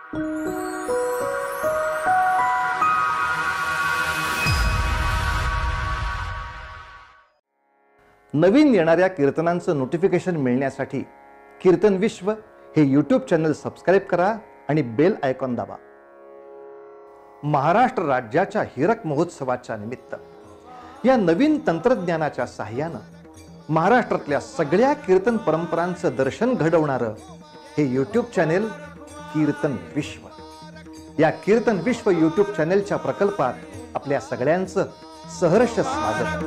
नवीन येणाऱ्या कीर्तनांचं नोटिफिकेशन मिळण्यासाठी कीर्तन विश्व हे यूट्यूब चॅनल सबस्क्राइब करा आणि बेल आयकॉन दाबा. महाराष्ट्र राज्याच्या हीरक महोत्सवाच्या निमित्त या नवीन तंत्रज्ञानाच्या सहाय्यानं महाराष्ट्रातल्या सगळ्या कीर्तन परंपरांचं दर्शन घडवणारं हे यूट्यूब चॅनल कीर्तन विश्व. या कीर्तन विश्व यूट्यूब चॅनलच्या प्रकल्पात आपल्या सगळ्यांचं सहर्ष स्वागत.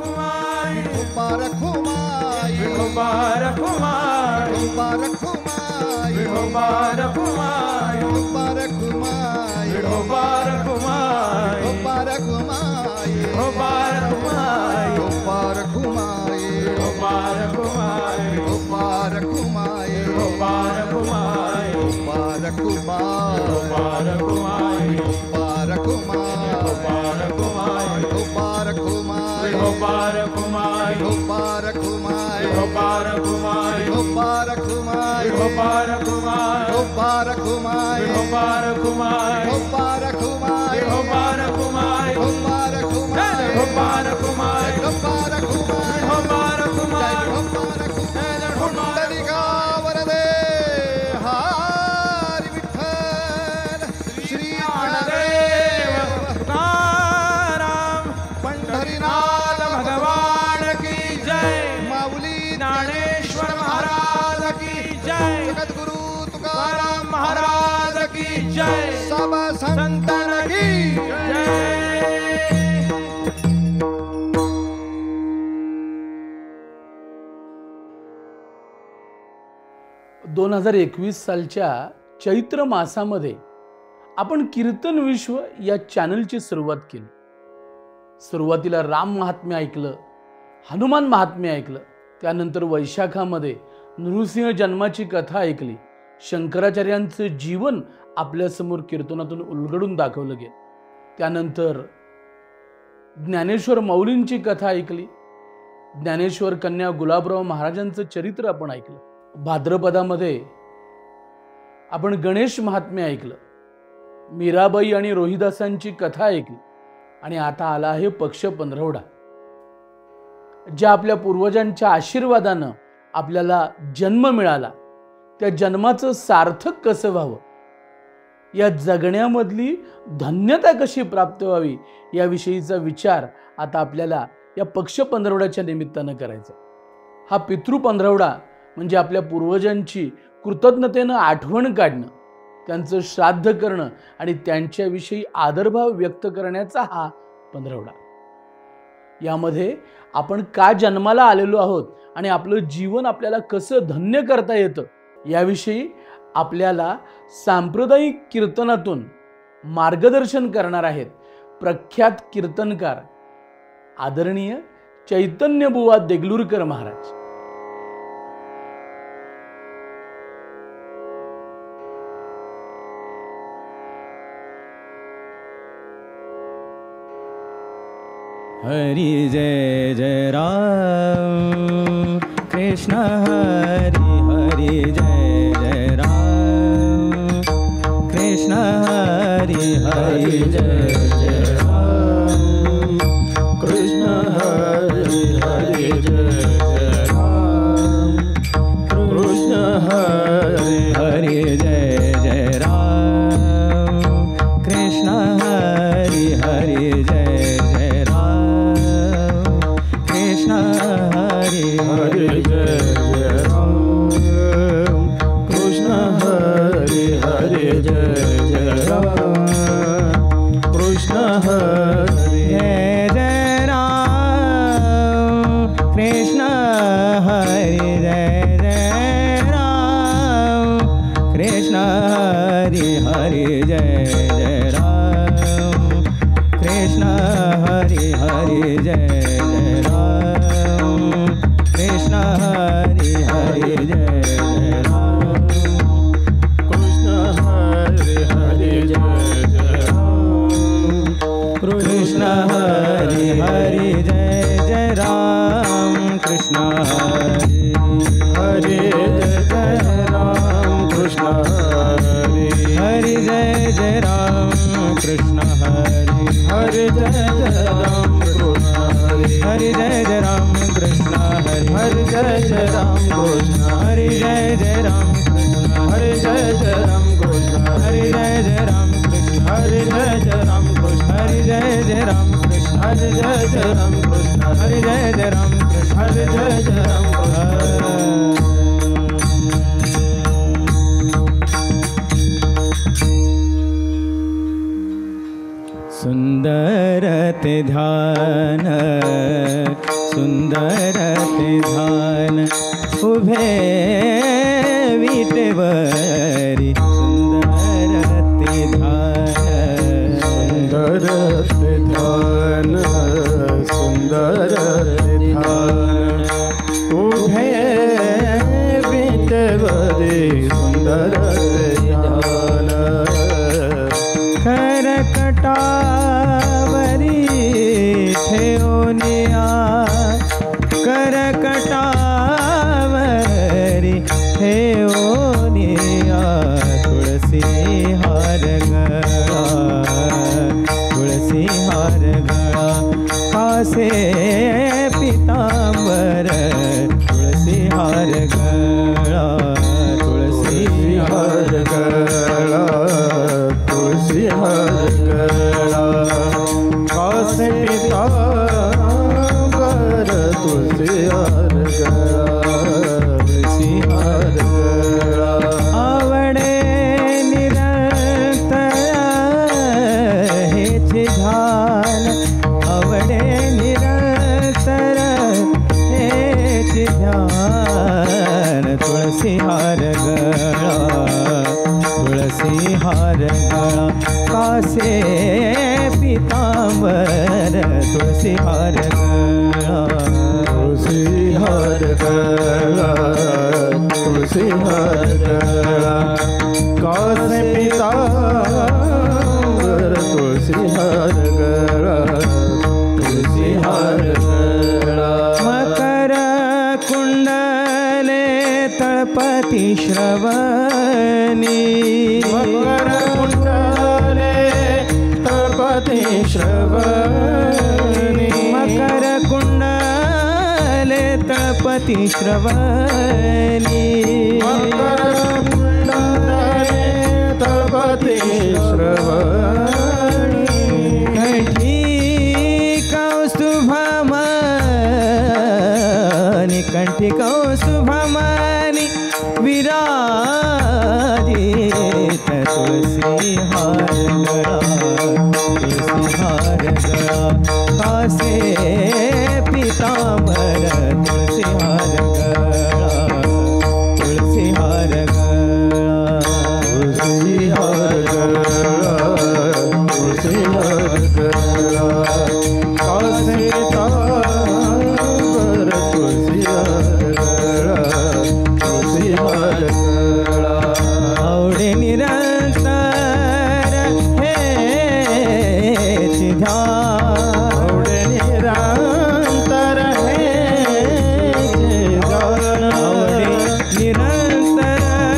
संतान की जय. 2021 सालच्या चैत्र मासामध्ये आपण कीर्तन विश्व या चॅनलची सुरुवात केली. सुरुवातीला राम महात्म्य ऐकलं, हनुमान महात्म्य ऐकलं, त्यानंतर वैशाखामध्ये नृसिंह जन्माची कथा ऐकली, शंकराचार्यांचं जीवन आपल्यासमोर कीर्तनातून उलगडून दाखवलं गेलं. त्यानंतर ज्ञानेश्वर माऊलींची कथा ऐकली, ज्ञानेश्वर कन्या गुलाबराव महाराजांचं चरित्र आपण ऐकलं. भाद्रपदामध्ये आपण गणेश महात्म्य ऐकलं, मीराबाई आणि रोहिदासांची कथा ऐकली आणि आता आला आहे पक्ष पंधरवडा. ज्या आपल्या पूर्वजांच्या आशीर्वादानं आपल्याला जन्म मिळाला, त्या जन्माचं सार्थक कसं व्हावं, या जगण्यामधली धन्यता कशी प्राप्त व्हावी याविषयीचा विचार आता आपल्याला या पक्ष पंधरवड्याच्या निमित्तानं करायचा. हा पितृ पंधरवडा म्हणजे आपल्या पूर्वजांची कृतज्ञतेनं आठवण काढणं, त्यांचं श्राद्ध करणं आणि त्यांच्याविषयी आदरभाव व्यक्त करण्याचा हा पंधरवडा. यामध्ये आपण का जन्माला आलेलो आहोत आणि आपलं जीवन आपल्याला कसं धन्य करता येतं याविषयी आपल्याला सांप्रदायिक कीर्तनातून मार्गदर्शन करणार आहेत प्रख्यात कीर्तनकार आदरणीय चैतन्यबुवा देगलूरकर महाराज. हरि जय जय राम कृष्ण हरि हरि जय जय राम कृष्ण हरि हरि जय जय राम कृष्ण हरि हरि जय जय राम कृष्ण हरि हरि जय जय राम कृष्ण हरि हरि जय जय राम कृष्ण हरि हरि जय जय राम कृष्ण हरि हरि जय जय राम कृष्ण हरि जय जय राम कृष्ण हरि जय जय राम कृष्ण हरि हरि जय जय राम कृष्ण हरि हरि जय जय राम कृष्ण हरि हरि जय जय राम कृष्ण हरि हरि जय जय राम कृष्ण हरि हरि जय जय राम कृष्ण हरि हरि जय जय राम कृष्ण हरि हरि जय कृष्ण हरे हरे जय जय राम कृष्ण हरे हरे जय जय राम कृष्ण हरे हरे जय जय राम कृष्ण हरे जय जय राम कृष्ण हरे जय जय राम कृष्ण हरे जय जय राम कृष्ण हरे जय जय राम कृष्ण हरे जय जय राम कृष्ण हरे जय जय राम कृष्ण हरे जय जय राम कृष्ण हरे जय जय राम कृष्ण सुंदर ते ध्यान सुंदर ते ध्यान उभे विटेवरी सुंदर ते ध्यान सुंदर ते ध्यान सुंदर ते ध्यान उभे विटेवरी सुंदर ते ध्यान करकटावरी ठेवनिया करकटावरी ठेवनिया तुळसी हार गळा तुळसी हार गळा कासे पितांबर तुळसी हार गळा तुळसी हार गळा तुलसी हर गळा कासे पितांबर तुलसी हर गळा तुलसी हर गळा आवडे निरंतर हेचे ध्यान आवडे निरंतर हेचे ध्यान तुळसी हार गळा तुळसी हार गळा कासे पितांबर तुळसी हार गळा तुलसी हर गळा तुलसी हर गळा कासे पितांबर तुलसी हर गळा तुलसी हर गळा मकर कुंडले तळपती श्रवणी मकर कुंडले तळपती श्रवणी मकर कुंडले तळपती श्रवणी मकर कुंडले तळपती श्रवणी कंठी कौस्तुभमणि कंठी कौस्तुभमणि विराजित तुलसी हार गळा तुलसी हार गळा कासे पितांबर तुलसी हार गळा तुलसी हार गळा तुलसी हर गळा तुलसी हर गळा कासे पितांबर तुलसी हर गळा तुलसी हर गळा आवडे निरंतर हेचे ध्यान आवडे निरंतर हेचे ध्यान आवडे निरंतर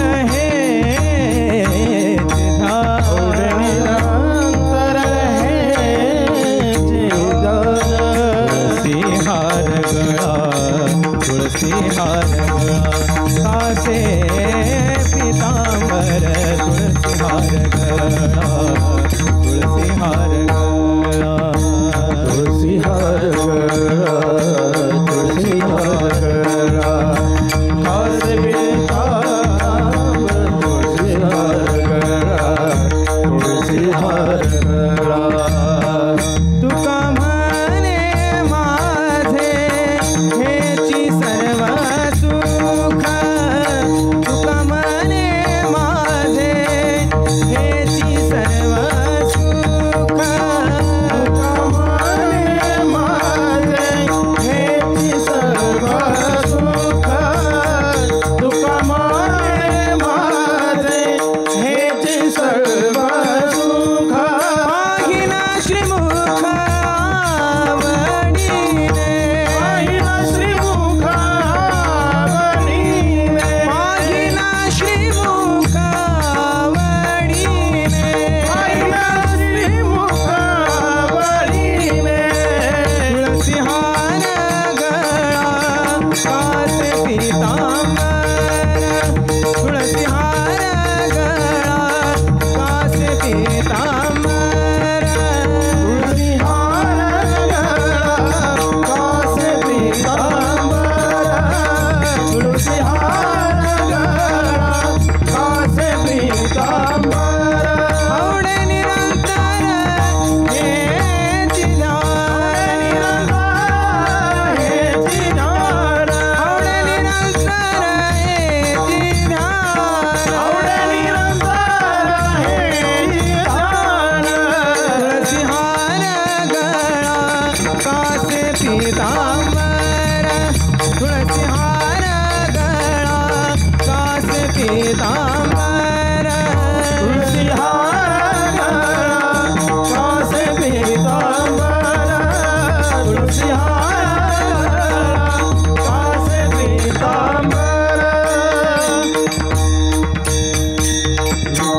हेचे ध्यान आवडे निरंतर हेचे ध्यान तुळसी हार गळा तुळसी हार गळा कासे पितांबर तुळसी हार गळा तुळसी हार गळा तुलसी हर गळा तुलसी हर गळा कासे पितांबर तुलसी हर गळा तुलसी हर गळा तुका म्हणे माझे हेची सर्व सुख तुका म्हणे माझे हेची सर्व सुख माझे हेची सर्व सुख तुका माने माझे हेची सर्व सुख पाहिना श्रीमुख आवडीने पाहिला श्रीमुख आवडीने पाहिना श्रीमुख आवडीने पाहिला श्रीमुख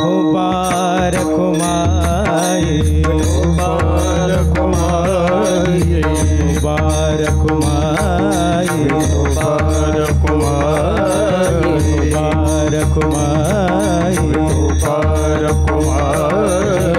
हो बारक माए, बारक माए, बारक माए, बारक माए, बारक माए, बारक माए।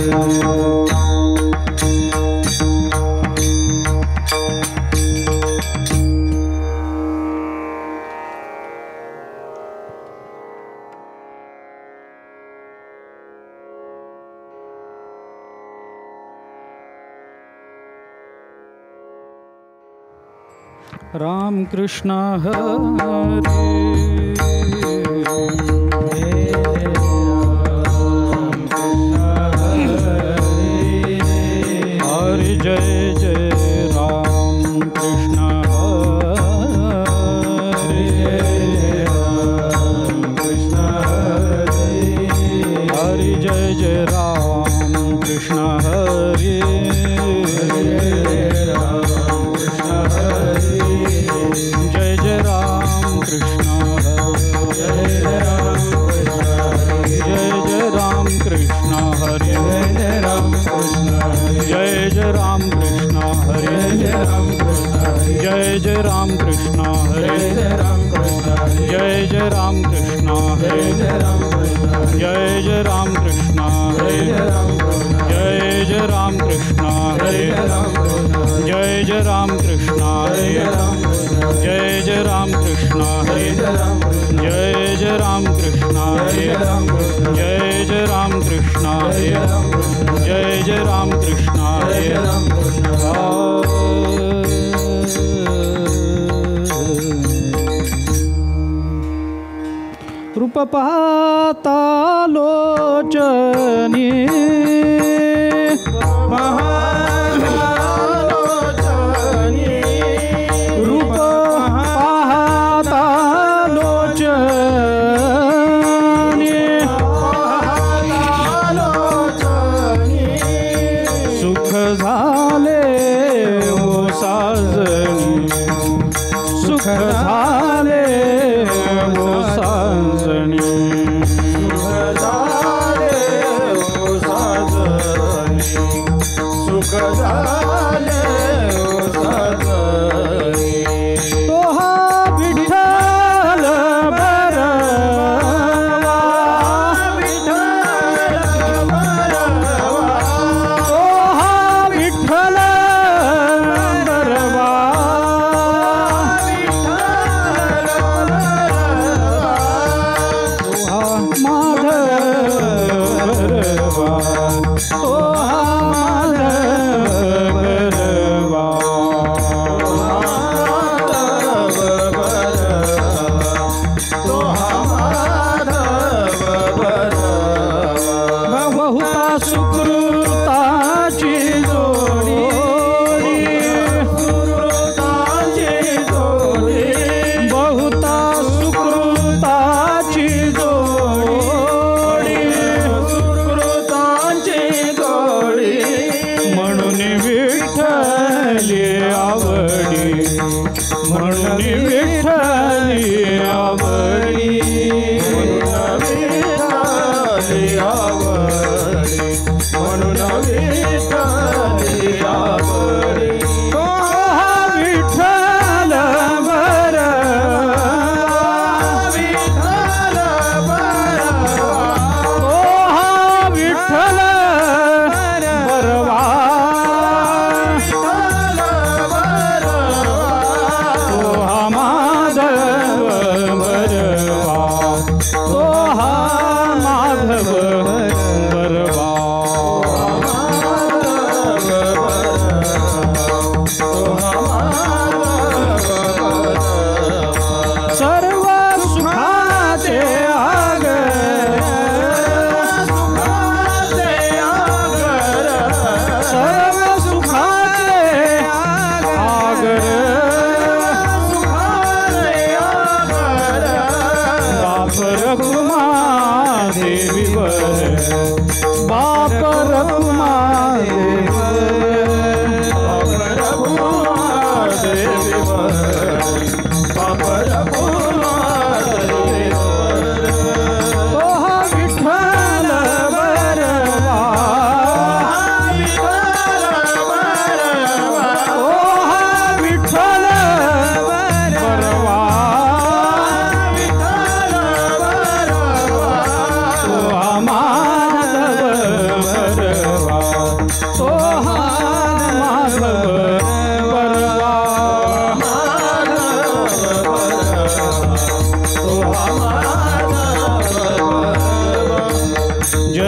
राम कृष्ण हरे, हरे जय जय राम कृष्ण हरे, कृष्ण हरे, हरे जय जय राम कृष्ण हरे, जय जय राम कृष्ण हरे, जय जय राम कृष्ण हरे, जय जय राम कृष्ण हरे, जय जय राम कृष्ण हरे, जय जय राम कृष्ण हरे, जय जय राम कृष्ण हरे, जय जय राम कृष्ण हरे, जय जय राम कृष्ण हरे, जय जय राम कृष्ण हरे, जय जय राम कृष्ण हरे, जय जय राम कृष्ण हरे, जय जय राम कृष्ण हरे। रूप पाहता लोचनी, रूप पाहता लोचनी, सुख झाले ओ साजनी, सुख झाले ओ साजनी, सुख झाले ओ साजनी, तो हा विठ्ठल बरवा, विठ्ठल बरवा, तो हा विठ्ठल बरवा, विठ्ठल बरवा, तो हा माधव बरवा, तो माधव बरवा, बहुता सुकृताची जोडी, सुकृताची जोडी, बहुता सुकृताची जोडी, सुकृताची जोडी, म्हणून विठ्ठली आवडी, म्हणून विठ्ठली आवडी, विठ्ठली आवडी, म्हणून विठ्ठली आवडी, तो हा विठ्ठल बरवा, विठ्ठल बरवा, तो हा विठ्ठल बरवा, विठ्ठल बरवा, तो हा माधव बरवा, तो हा माधव बरवा, सर्व सुखाचे आगर, सर्व सुखाचे आगर, बाप रखुमा देवीवर, बाप रखुमा तो हा विठ्ठल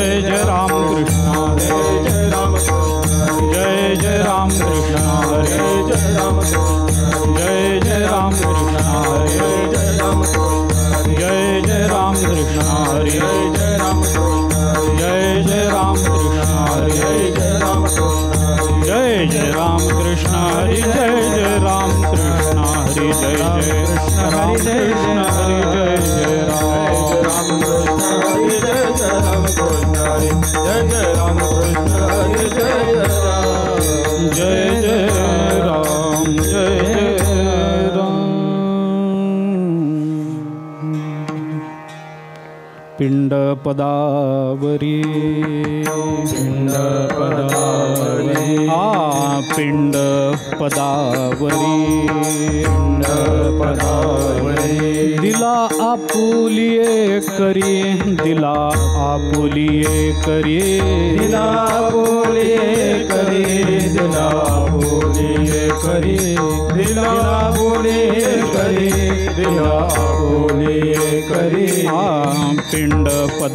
जय जय राम कृष्ण हरे जय राम जय जय राम कृष्ण हरे जय राम जय जय राम कृष्ण हरे जय राम जय जय राम कृष्ण हरे जय राम जय जय राम कृष्ण हरे जय राम जय जय राम कृष्ण हरे जय जय राम कृष्ण हरे जय जय कृष्ण हरे जय कृष्ण हरे जय जय राम जय जय राम कृष्ण हरे जय जय राम जय जय राम पिंड पदावरी पिंड पदावरी पिंड पदावरी पिंड पदावरी दिला आपुलिये करी दिला आपुलिये करी दिला आपुलिये करी दिला आपुलिये करी दिला आपुलिये करी दिला आपुलिये करी पिंड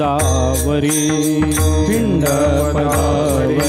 पदावरी पिंड पदावरी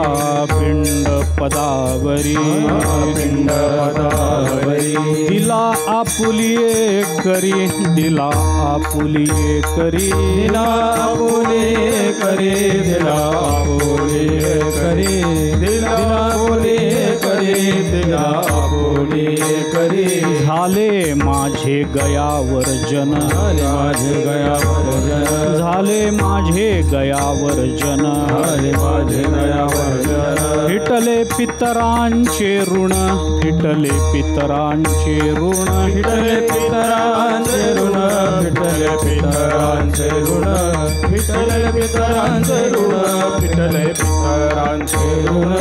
पिंड पदावरी पिंड पदावरी दिला आपुलिये करी दिला आपुलिये करी दिला आपुलिये करी दिला आपुलिये करी दिला आपुलिये करी दिला आपुलिये करी झाले माझे गयावर जन माझे गयावर जन झाले माझे गयावर जन माझे गयावर जन फिटले पितरांचे ऋण फिटले पितरांचे ऋण फिटले पितरांचे ऋण फिटले पितरांचे ऋण फिटले पितरांचे ऋण फिटले पितरांचे ऋण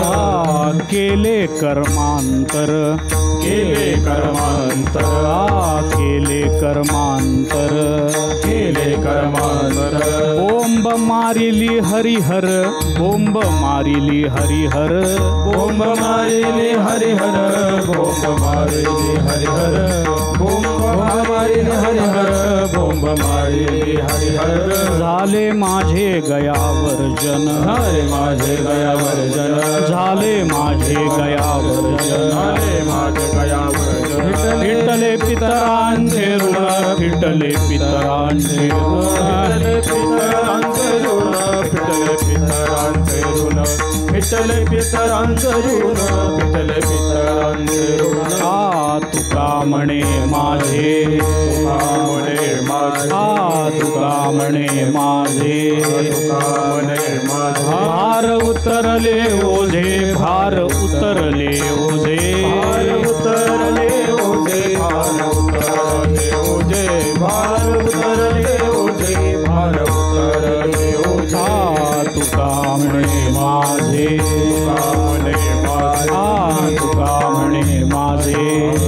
केले कर्मांतर केले कर्मांतर केले कर्मांतर केले कर्मांतर बोंब मारिली हरिहर बोंब मारिली हरिहर बोंब मारिली हरिहर बोंब मारिली हरिहर बोंब मारिली हरिहर बोंब मारिली हरिहर झाले माझे गयावर जन झाले माझे गयावर जन झाले माझे गयावर जन झाले माझे गयावर जन फिटले पितरांचे ऋण फिटले पितरांचे ऋण पितरांचे ऋण फिटले पितरांचे ऋण फिटले पितरांचे ऋण फिटले पितरांचे ऋण तुका म्हणे माझे तुका म्हणे माझे तुका म्हणे माझे तुका म्हणे माझे भार उतरले ओझे भार उतरले ओझे भार उतरले ओझे भार उतरले ओझे भार उतरले ओझे भार उतरले ओझे तुका म्हणे माझे तुका म्हणे माझे तुका म्हणे माझे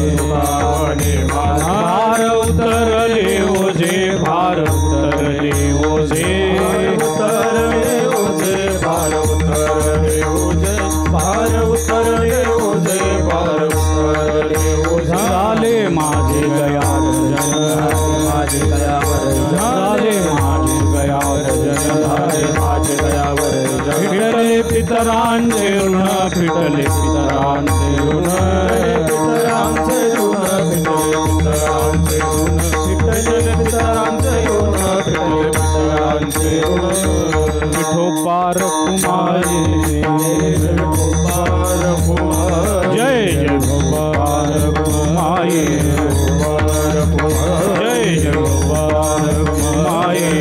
भार उतरले ओझे भार उतरले ओझे उतरले ओझे भार उतरले ओझे भार उतरले ओझे भार उतरले ओझे झाले माझे गयावर जन माझे गयावर झाले माझे गयावर जन झाले माझे गयावर जन फिटले पितरांचे ऋण फिटले पितरांचे ऋण पितरांचे ऋण फिटले पितरांचे ऋण फिटले पितरांचे ऋण फिटले पितरांचे ऋण विठोपार कुमारी विठोपार कुमारी जय जय गोपाल कुमारी जय जय गोपाल कुमारी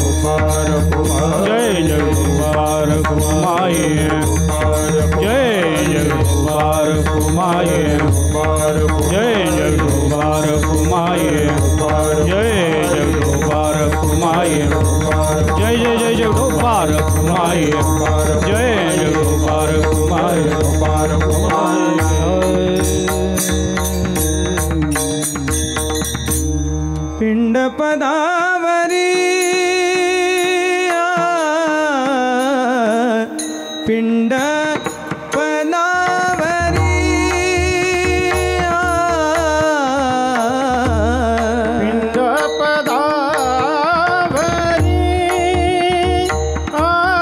जय जय गोपाल कुमारी जय जय गोपाल कुमारी जय जय गोपाल कुमारी जय जय गोपाल कुमारी जय जय जय जय गोपाल कुमारी जय जय गोपाल कुमारी गोपाल पिंड पदावरी पिंड पदावरी पिंड पदावरी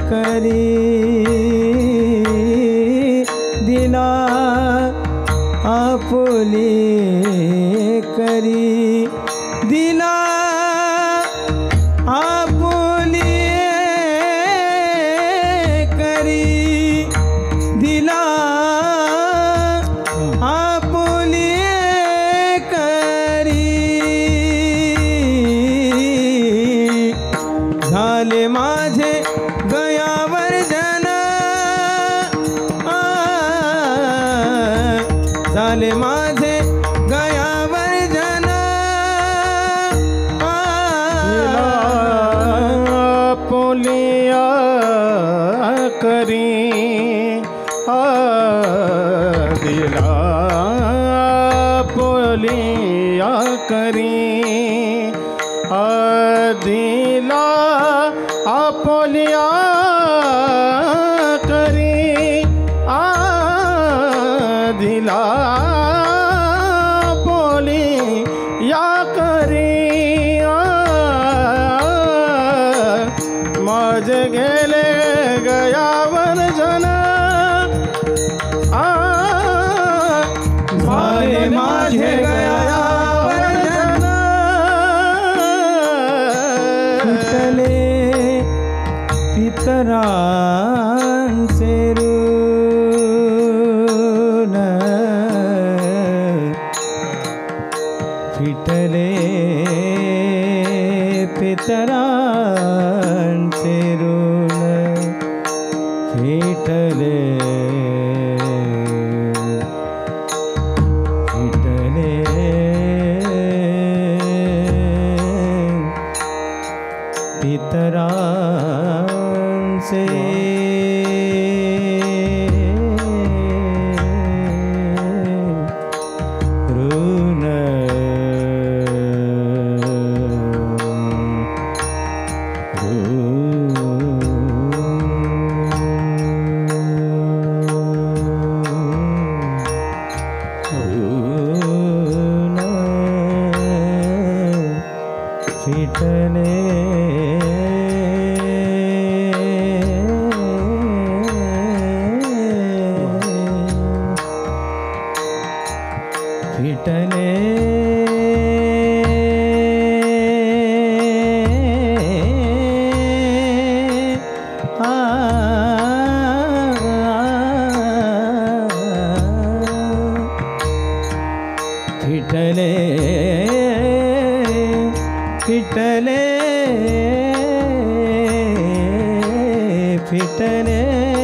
करी दिला आपुले करी दिला आपुले करी दिला आपुले करी झाले माझे गयावर जन झाले माझे गयावर जन पोलिया करी दिला पोलिया करी दिला पोलिया करी दिला पोलिया करी माझे गेले गयावर जन झाले माझे गयावर जन सुटले पितरांचे ऋण फिटले पितरांचे ऋण फिटले फिटले पितरांचे ऋण फिटले फिटले फिटले फिटले फिटले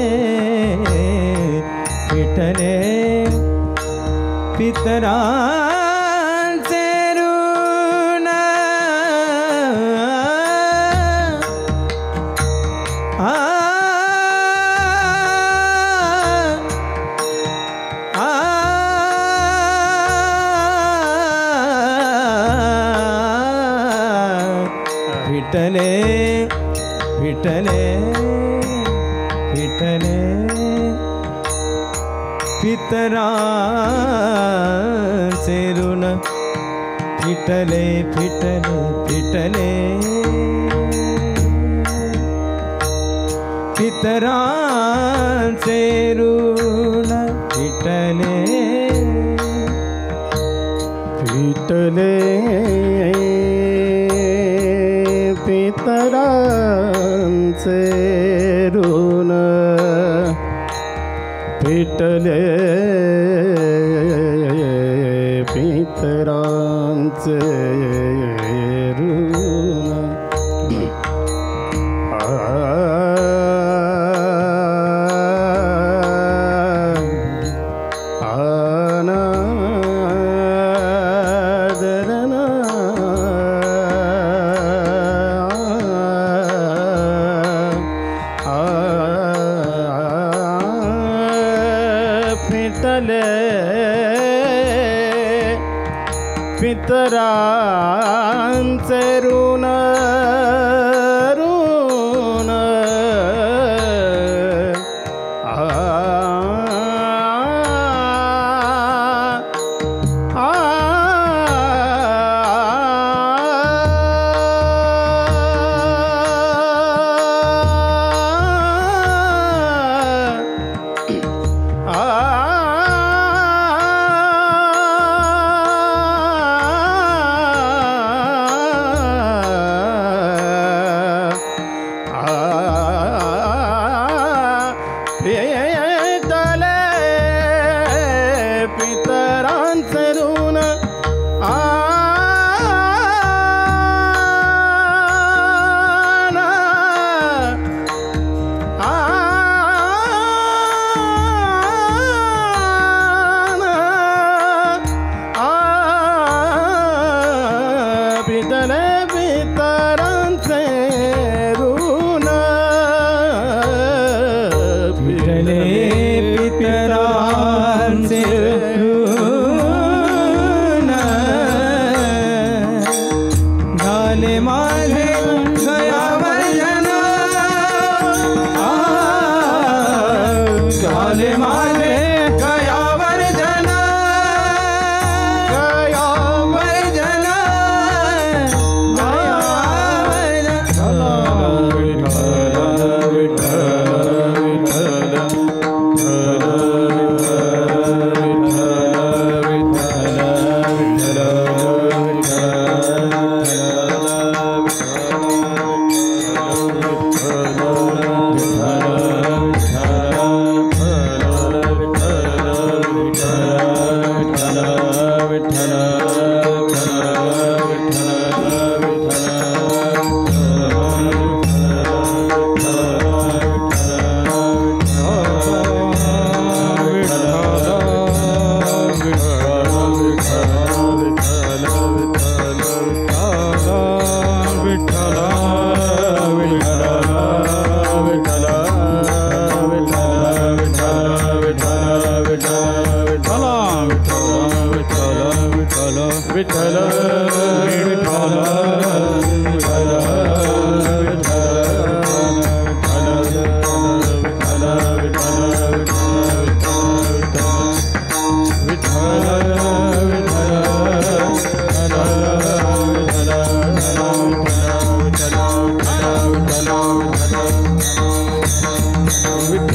फिटले पितरांचे ऋण फिटले फिटले फिटले पितरांचे ऋण फिटले फिटले फिटले पितरांचे ऋण फिटले फिटले पितरांचे ऋण फिटले पितरांचे ऋण फिटले पितरांचे ऋण ऋण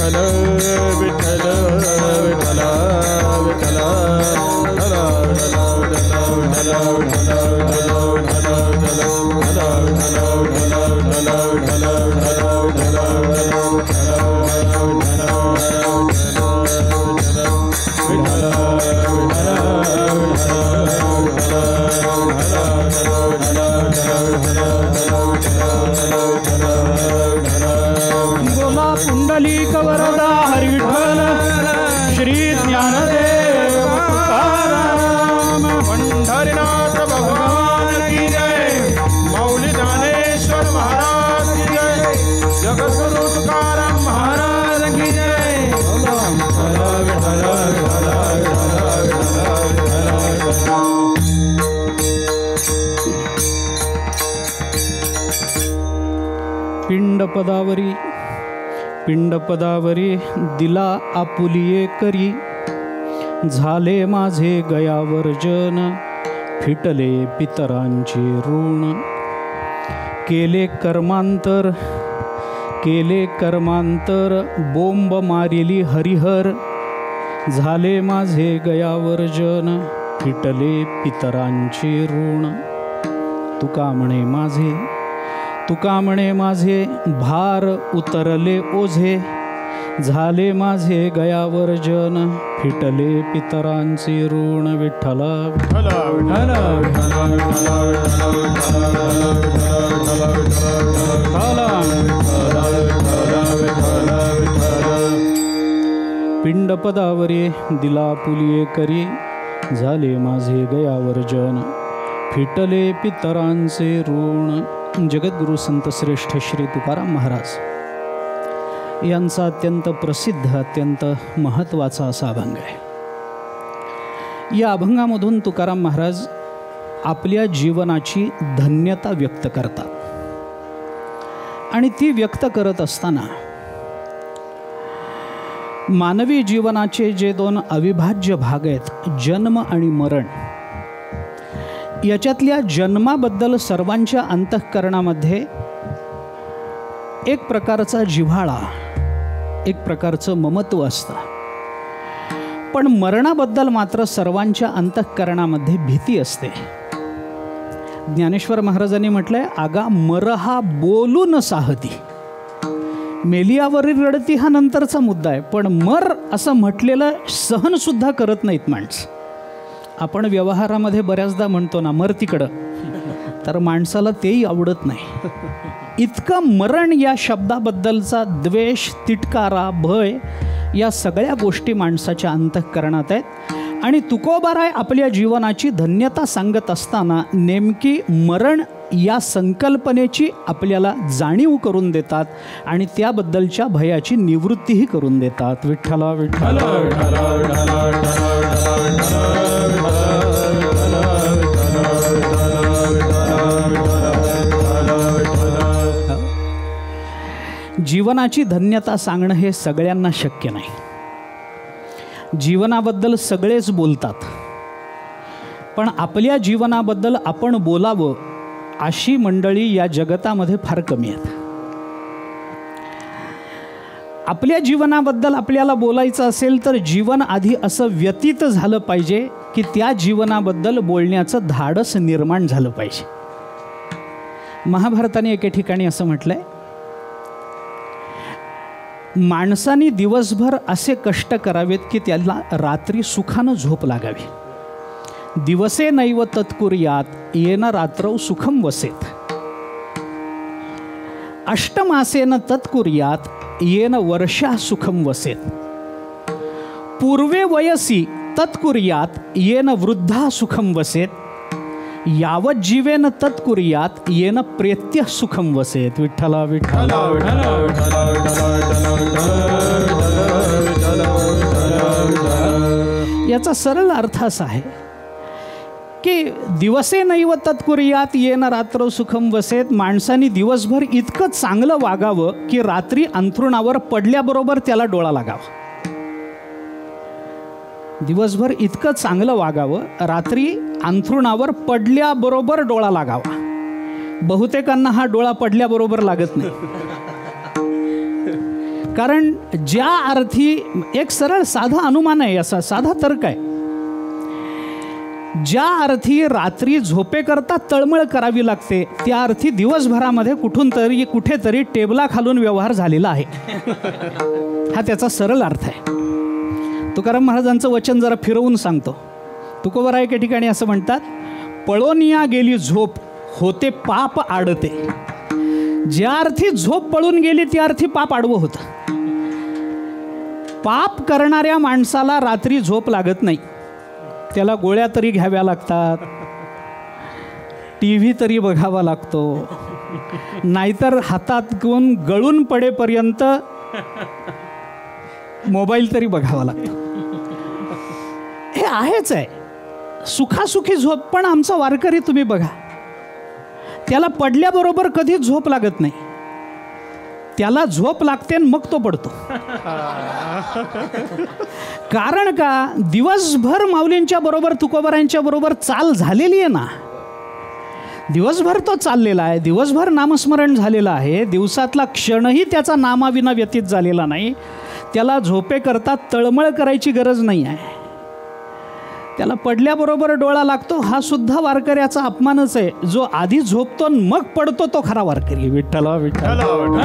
विठ्ठल विठ्ठल विठ्ठल विठ्ठल बोला पुंडलिक वरदा हरी विठ्ठल श्री ज्ञानदेव तुकाराम पंढरीनाथ भगवान की जय मौली ज्ञानेश्वर महाराज की जय जगद्गुरु तुकाराम महाराज की जय पिंडपदावरी दिला आपुलिये करी झाले माझे गयावर्जन फिटले पितरांचे ऋण केले कर्मांतर बोंब मारिली हरिहर झाले माझे गयावर्जन फिटले पितरांचे ऋण तुका म्हणे माझे भार उतरले ओझे झाले माझे गयावर्जन फिटले पितरांचे ऋण विठ्ठला विठ्ठला पिंडपदावरी दिला पुलिये करी झाले माझे गयावर्जन फिटले पितरांचे ऋण. जगद्गुरु संत श्रेष्ठ श्री तुकाराम महाराज यांचा अत्यंत प्रसिद्ध अत्यंत महत्त्वाचा असा अभंग आहे. या अभंगामधून तुकाराम महाराज आपल्या जीवनाची धन्यता व्यक्त करतात आणि ती व्यक्त करत असताना मानवी जीवनाचे जे दोन अविभाज्य भाग आहेत जन्म आणि मरण, याच्यातल्या जन्माबद्दल सर्वांच्या अंतःकरणामध्ये एक प्रकारचा जिव्हाळा, एक प्रकारचं ममत्व असतं, पण मरणाबद्दल मात्र सर्वांच्या अंतःकरणामध्ये भीती असते. ज्ञानेश्वर महाराजांनी म्हटलंय, आगा मरहा बोलून साहती. मेलियावरील रडती हा नंतरचा मुद्दा आहे, पण मर असं म्हटलेलं सहनसुद्धा करत नाहीत माणसं. आपण व्यवहारामध्ये बऱ्याचदा म्हणतो ना मर तिकडं, तर माणसाला तेही आवडत नाही. इतकं मरण या शब्दाबद्दलचा द्वेष, तिटकारा, भय या सगळ्या गोष्टी माणसाच्या अंतःकरणात आहेत. आणि तुकोबाराय आपल्या जीवनाची धन्यता सांगत असताना नेमकी मरण या संकल्पनेची आपल्याला जाणीव करून देतात आणि त्याबद्दलच्या भयाची निवृत्तीही करून देतात. विठ्ठला विठ्ठला जीवनाची धन्यता सांगणं हे सगळ्यांना शक्य नाही. जीवनाबद्दल सगळेच बोलतात, पण आपल्या जीवनाबद्दल आपण बोलावं अशी मंडळी या जगतामध्ये फार कमी आहेत. आपल्या जीवनाबद्दल आपल्याला बोलायचं असेल तर जीवन आधी असं व्यतीत झालं पाहिजे की त्या जीवनाबद्दल बोलण्याचं धाडस निर्माण झालं पाहिजे. महाभारताने एके ठिकाणी असं म्हटलंय, माणसाने दिवसभर असे कष्ट करावेत की त्याला रात्री सुखानं झोप लागावी. दिवसे नैव तत्कुर्यात येन रात्रौ सुखम वसेत. अष्टमासेन तत्कुर्यात येन वर्षा सुखम वसेत. पूर्वे वयसी तत्कुर्यात येन वृद्धा सुखम वसेत. यावत जीवेन तत्कुर्यात येन प्रेत्य सुखम वसेत. विठ्ठला विठ्ठला याचा सरळ अर्थ असा आहे की दिवसे नैव तत्कुर्यात येन रात्र सुखम वसेत. माणसाने दिवसभर इतकं चांगलं वागावं की रात्री अंथरुणावर पडल्याबरोबर त्याला डोळा लागावा. दिवसभर इतकं चांगलं वागावं, रात्री अंथरुणावर पडल्याबरोबर डोळा लागावा. बहुतेकांना हा डोळा पडल्याबरोबर लागत नाही. कारण ज्या अर्थी एक सरळ साधा अनुमान आहे, असा साधा तर्क आहे, ज्या अर्थी रात्री झोपेकरता तळमळ करावी लागते त्या अर्थी दिवसभरामध्ये कुठेतरी टेबलाखालून व्यवहार झालेला आहे. हा त्याचा सरळ अर्थ आहे. तुकाराम महाराजांचं वचन जरा फिरवून सांगतो. तुकोबराय एके ठिकाणी असं म्हणतात, पळोनिया गेली झोप होते पाप आडते. ज्या अर्थी झोप पळून गेली त्या अर्थी पाप आडवं होतं. पाप करणाऱ्या माणसाला रात्री झोप लागत नाही. त्याला गोळ्या तरी घ्याव्या लागतात, TV तरी बघावा लागतो, नाहीतर हातात घेऊन गळून पडेपर्यंत मोबाईल तरी बघावा लागतो. हे आहेच आहे. सुखासुखी झोप. पण आमचा वारकरी तुम्ही बघा, त्याला पडल्याबरोबर कधीच झोप लागत नाही. त्याला झोप लागते आणि मग तो पडतो. कारण का, दिवसभर माऊलींच्या बरोबर तुकोबारांच्या बरोबर चाल झालेली आहे ना. दिवसभर तो चाललेला आहे, दिवसभर नामस्मरण झालेलं आहे, दिवसातला क्षणही त्याचा नामाविना व्यतीत झालेला नाही. त्याला झोपेकरता तळमळ करायची गरज नाही आहे. त्याला पडल्याबरोबर डोळा लागतो. हा सुद्धा वारकऱ्याचा अपमानच आहे. जो आधी झोपतो मग पडतो तो खरा वारकरी. विठ्ठला विठ्ठला.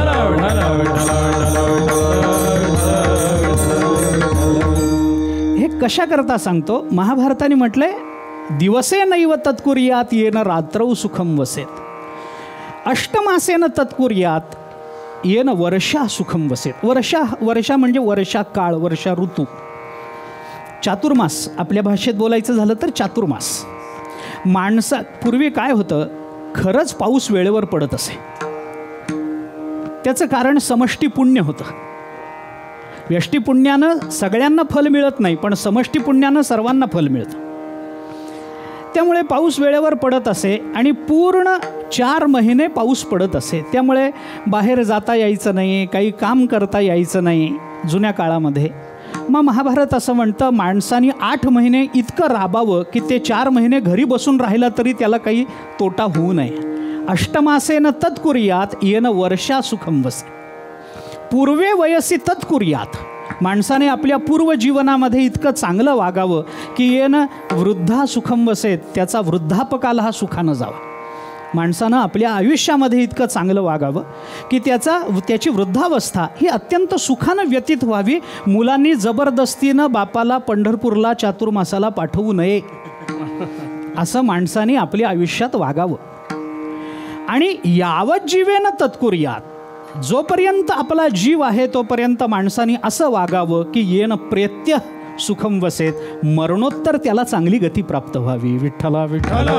हे कशा करता सांगतो. महाभारताने म्हटलंय, दिवसे नैव तत्कुर्यात येन रात्रौ सुखम वसेत, अष्टमासेन तत्कुर्यात येन वर्षा सुखम वसेत. वर्षा म्हणजे वर्षा काळ, वर्षा ऋतू. चातुर्मास आपल्या भाषेत बोलायचं झालं तर चातुर्मास. पूर्वी काय होतं, खरंच पाऊस वेळेवर पडत असे. त्याचं कारण समष्टी पुण्य होतं. व्यष्टी पुण्यानं सगळ्यांना फल मिळत नाही, पण समष्टी पुण्यानं सर्वांना फल मिळतं. त्यामुळे पाऊस वेळेवर पडत असे आणि पूर्ण 4 महिने पाऊस पडत असे. त्यामुळे बाहेर जाता यायचं नाही, काही काम करता यायचं नाही जुन्या काळामध्ये. मग महाभारत असं म्हणतं, माणसाने 8 महिने इतकं राबावं की ते 4 महिने घरी बसून राहिला तरी त्याला काही तोटा होऊ नये. अष्टमासेन तत्कुर्यात येन वर्षा सुखम वसे. पूर्वे वयसी तत्कुर्यात. माणसाने आपल्या पूर्व जीवनामध्ये इतकं चांगलं वागावं की येन वृद्धा सुखम वसेत. त्याचा वृद्धापकाला हा सुखानं जावा. माणसानं आपल्या आयुष्यामध्ये इतकं चांगलं वागावं की त्याची वृद्धावस्था ही अत्यंत सुखानं व्यतीत व्हावी. मुलांनी जबरदस्तीनं बापाला पंढरपूरला चातुर्मासाला पाठवू नये, असं माणसाने आपल्या आयुष्यात वागावं. आणि यावत जीवेन तत्कुर्यात. जोपर्यंत आपला जीव आहे तोपर्यंत माणसाने असं वागावं की येन प्रेत्य सुखम वसेत. मरणोत्तर त्याला चांगली गती प्राप्त व्हावी. विठ्ठला विठ्ठला.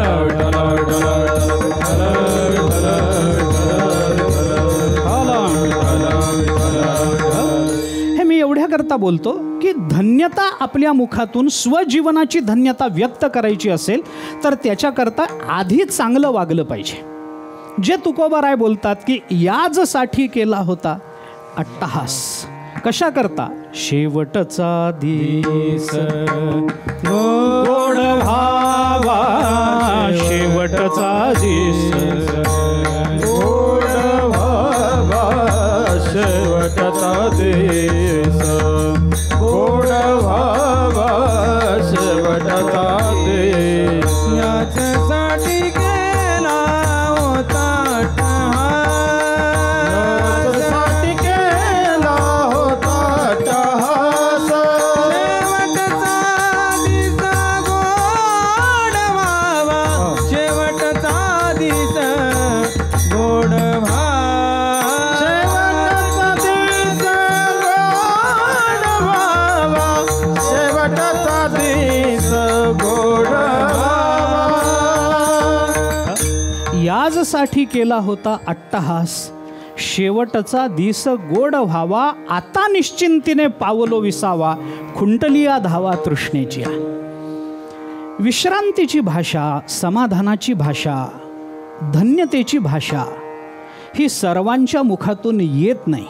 हे मी एवढ्याकरता बोलतो की धन्यता आपल्या मुखातून स्वजीवनाची धन्यता व्यक्त करायची असेल तर त्याच्याकरता आधी चांगलं वागलं पाहिजे. जे तुकोबाराय बोलतात की याजसाठी केला होता अट्टहास. कशा करता? शेवटचा दिस गोड व्हावा, शेवटचा दिस गोड व्हावा, शेवटचा दिस गोड व्हावा, शेवटचा दिस याच्यासाठी केला होता याजसाठी केला होता अट्टहास, शेवटचा दिस गोड व्हावा, आता निश्चिंतीने पावलो विसावा, खुंटलिया धावा तृष्णेची. विश्रांतीची भाषा, समाधानाची भाषा, धन्यतेची भाषा ही सर्वांच्या मुखातून येत नाही.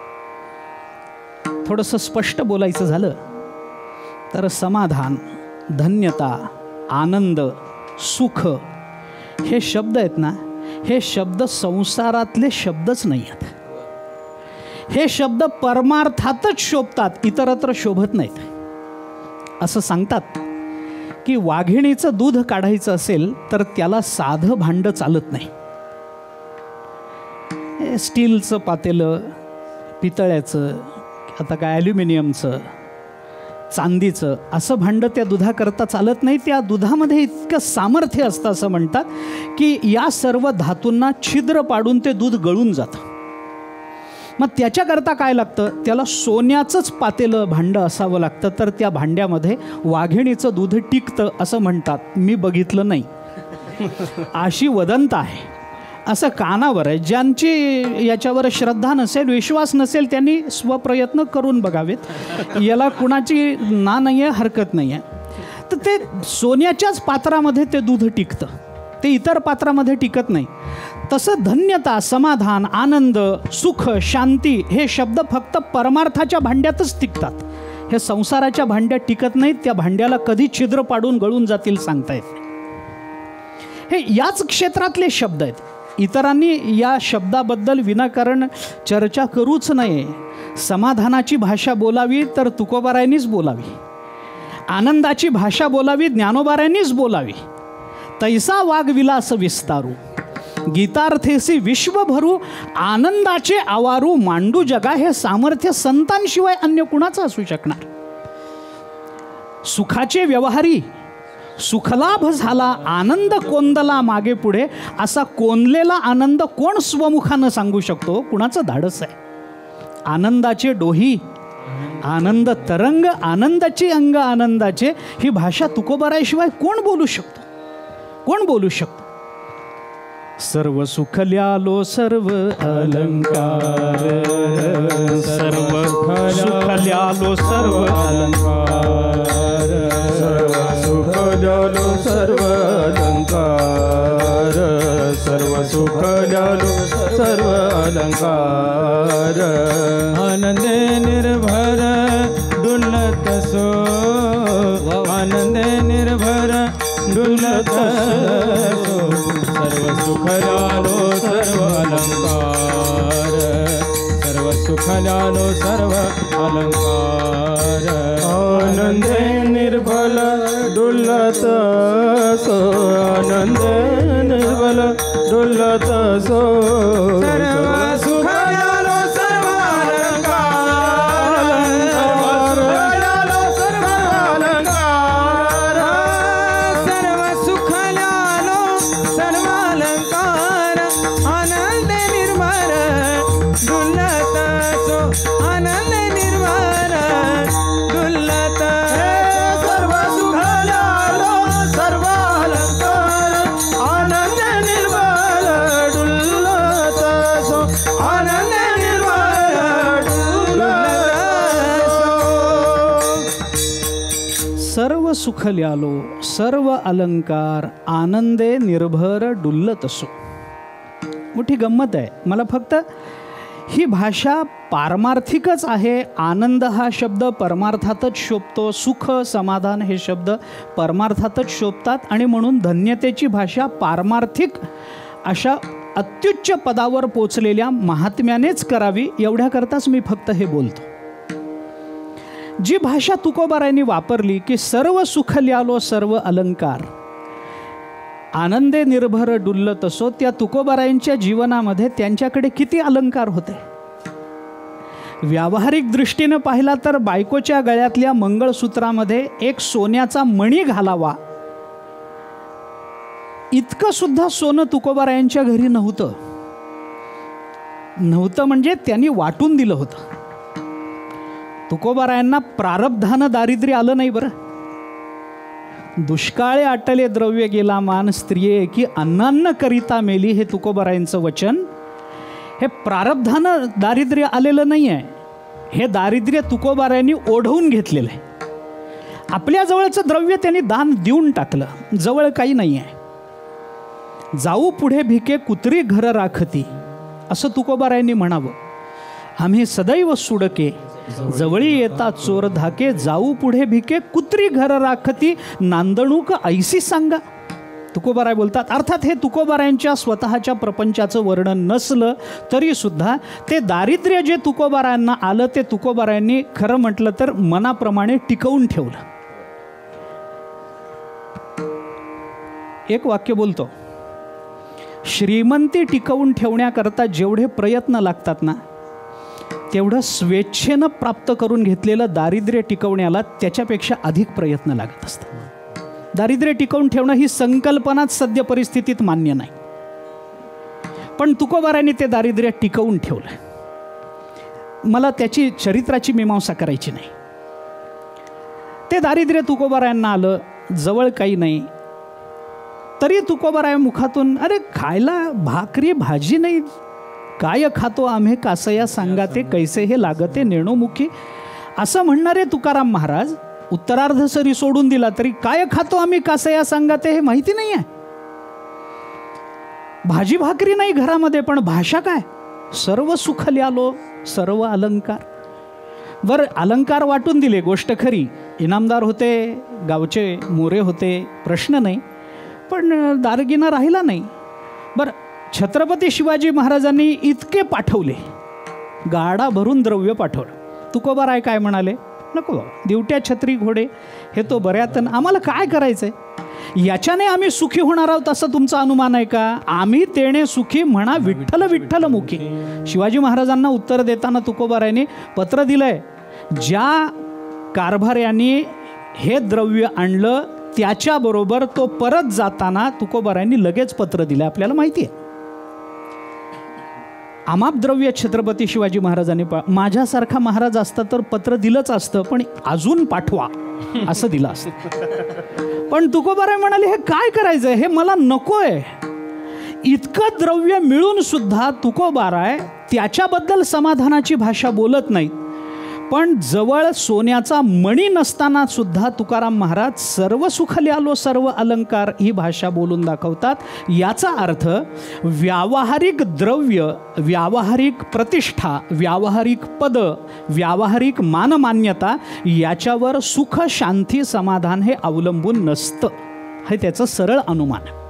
थोडंसं स्पष्ट बोलायचं झालं तर समाधान, धन्यता, आनंद, सुख हे शब्द आहेत ना, हे शब्द संसारातले शब्दच नाही आहेत. हे शब्द परमार्थातच शोभतात, इतरत्र शोभत नाहीत. असं सांगतात की वाघिणीचं दूध काढायचं असेल तर त्याला साधं भांडं चालत नाही. स्टीलचं पातेलं, पितळ्याचं, आता काय ॲल्युमिनियमचं, चांदीचं असं भांडं त्या दुधाकरता चालत नाही. त्या दुधामध्ये इतकं सामर्थ्य असतं असं म्हणतात की या सर्व धातूंना छिद्र पाडून ते दूध गळून जातं. मग त्याच्याकरता काय लागतं, त्याला सोन्याचंच पातेलं भांडं असावं लागतं, तर त्या भांड्यामध्ये वाघिणीचं दूध टिकतं असं म्हणतात. मी बघितलं नाही, अशी वदंत आहे. असं कानावर आहे. ज्यांची याच्यावर श्रद्धा नसेल, विश्वास नसेल, त्यांनी स्वप्रयत्न करून बघावेत. याला कुणाची ना नाही आहे, हरकत नाही आहे. तर ते सोन्याच्याच पात्रामध्ये ते दूध टिकतं, ते इतर पात्रामध्ये टिकत नाही. तसं धन्यता, समाधान, आनंद, सुख, शांती हे शब्द फक्त परमार्थाच्या भांड्यातच टिकतात. हे संसाराच्या भांड्यात टिकत नाहीत. त्या भांड्याला कधी छिद्र पाडून गळून जातील सांगता येत नाही. हे याच क्षेत्रातले शब्द आहेत. इतरांनी या शब्दाबद्दल विनाकारण चर्चा करूच नये. समाधानाची भाषा बोलावी तर तुकोबारायांनीच बोलावी, आनंदाची भाषा बोलावी ज्ञानोबारायांनीच बोलावी. तैसा वाघविलास विस्तारू, गीतार्थेसी विश्व भरू, आनंदाचे आवारू मांडू जगा. हे सामर्थ्य संतांशिवाय अन्य कुणाचं असू शकणार. सुखाचे व्यवहारी, सुखलाभ झाला, आनंद कोंदला मागे पुढे, असा कोंदलेला आनंद कोण स्वमुखानं सांगू शकतो? कुणाचं धाडस आहे? आनंदाचे डोही, आनंद तरंग, आनंदाची अंग आनंदाचे, ही भाषा तुकोबाराशिवाय कोण बोलू शकतो? कोण बोलू शकतो? सर्व सुखल्यालो सर्व अलंकार, सर्व सुखल्यालो सर्व अलंकार, सुखल्यालो सर्व अलंकार, सर्व सुखल्यालो सर्व अलंकार. आनंदे निर्भर डुलत सो, आनंदे निर्भर डुलत सो, सर्व सुखल्यालो सर्व अलंकार, सर्व सुखल्यालो सर्व अलंकार. आनंदे निर्भल डुलत सो, आनंदे निर्भल डुलत सो, सर्व सुखल्यालो सर्व अलंकार, सर्व अलंकार, सर्व सुखल्यालो सर्व अलंकार. आनंद निर्भर डुलत सो, आनंद निर्भर डुलत, सर्व सुखल्यालो सर्व अलंकार. आनंद निर्भर डुलत सो, आनंद निर्भर डुलत सो. सर्व सुखल्यालो सर्व अलंकार, आनंदे निर्भर डुल्लत असो. मोठी गंमत आहे. मला फक्त ही भाषा पारमार्थिकच आहे. आनंद हा शब्द परमार्थातच शोभतो, सुख समाधान हे शब्द परमार्थातच शोभतात आणि म्हणून धन्यतेची भाषा पारमार्थिक अशा अत्युच्च पदावर पोचलेल्या महात्म्यानेच करावी, एवढ्याकरताच मी फक्त हे बोलतो. जी भाषा तुकोबारायांनी वापरली की सर्व सुखल्यालो सर्व अलंकार, आनंदे निर्भर डुल्लत असो, त्या तुकोबारायांच्या जीवनामध्ये त्यांच्याकडे किती अलंकार होते. व्यावहारिक दृष्टीनं पाहिला तर बायकोच्या गळ्यातल्या मंगळसूत्रामध्ये एक सोन्याचा मणी घालावा इतकं सुद्धा सोनं तुकोबारायांच्या घरी नव्हतं. म्हणजे त्यांनी वाटून दिलं होतं. तुकोबारायांना प्रारब्धानं दारिद्र्य आलं नाही बरं. दुष्काळे आटले द्रव्य गेला मान स्त्रिये की अन्नान्न करिता मेली, हे तुकोबारायांचं वचन. हे प्रारब्धानं दारिद्र्य आलेलं नाही आहे. हे दारिद्र्य तुकोबारायांनी ओढवून घेतलेलं आहे. आपल्या जवळचं द्रव्य त्यांनी दान देऊन टाकलं. जवळ काही नाही आहे. जाऊ पुढे भिके कुत्री घर राखती, असं तुकोबारायांनी म्हणावं. आम्ही सदैव सुडके जवळी येता चोर धाके, जाऊ पुढे भिके कुत्री घर राखती, नांदणूक ऐसी सांगा. तुकोबाराय बोलतात. अर्थात हे तुकोबारायांच्या स्वतःच्या प्रपंचाचं वर्णन नसलं तरीसुद्धा ते दारिद्र्य जे तुकोबारायांना आलं ते तुकोबारायांनी खरं म्हटलं तर मनाप्रमाणे टिकवून ठेवलं. एक वाक्य बोलतो, श्रीमंती टिकवून ठेवण्याकरता जेवढे प्रयत्न लागतात ना तेवढं स्वेच्छेनं प्राप्त करून घेतलेलं दारिद्र्य टिकवण्याला त्याच्यापेक्षा अधिक प्रयत्न लागत असतात. दारिद्र्य टिकवून ठेवणं ही संकल्पनाच सद्य परिस्थितीत मान्य नाही, पण तुकोबारायांनी ते दारिद्र्य टिकवून ठेवलं. मला त्याची चरित्राची मीमांसा करायची नाही. ते दारिद्र्य तुकोबारायांना आलं, जवळ काही नाही, तरी तुकोबाराय मुखातून अरे खायला भाकरी भाजी नाही, काय खातो आम्ही कासया सांगाते, कैसे हे लागते नेणोमुखी, असं म्हणणारे तुकाराम महाराज उत्तरार्ध सरी सोडून दिला तरी काय खातो आम्ही कासया सांगाते हे माहिती नाही आहे. भाजी भाकरी नाही घरामध्ये, पण भाषा काय, सर्व सुख ल्यालो सर्व अलंकार. वर अलंकार वाटून दिले, गोष्ट खरी, इनामदार होते, गावचे मोरे होते, प्रश्न नाही, पण दारगिना राहिला नाही. बरं, छत्रपती शिवाजी महाराजांनी इतके पाठवले, गाडा भरून द्रव्य पाठवलं. तुकोबाराय काय म्हणाले, नको बाबा, दिवट्या छत्री घोडे हे तो बऱ्यातन, आम्हाला काय करायचं आहे, याच्याने आम्ही सुखी होणार आहोत असं तुमचा अनुमान आहे का, आम्ही तेणे सुखी म्हणा विठ्ठल विठ्ठल मुखी. शिवाजी महाराजांना उत्तर देताना तुकोबारायांनी पत्र दिलंय, ज्या कारभाऱ्यांनी हे द्रव्य आणलं त्याच्याबरोबर तो परत जाताना तुकोबारायांनी लगेच पत्र दिलं. आपल्याला माहिती आहे, अमाप द्रव्य छत्रपती शिवाजी महाराजांनी माझ्यासारखा महाराज असता तर पत्र दिलंच असतं, पण अजून पाठवा असं दिलं असतं. पण तुकोबाराय म्हणाले हे काय करायचं, हे मला नकोय. इतकं द्रव्य मिळून सुद्धा तुकोबाराय त्याच्याबद्दल समाधानाची भाषा बोलत नाहीत. पण जवळ सोन्याचा मणी नसताना सुद्धा तुकाराम महाराज सर्व सुख ल्यालो सर्व अलंकार ही भाषा बोलून दाखवतात. याचा अर्थ व्यावहारिक द्रव्य, व्यावहारिक प्रतिष्ठा, व्यावहारिक पद, व्यावहारिक मानमान्यता याच्यावर सुख शांती समाधान हे अवलंबून नसतं, हे त्याचं सरळ अनुमान आहे.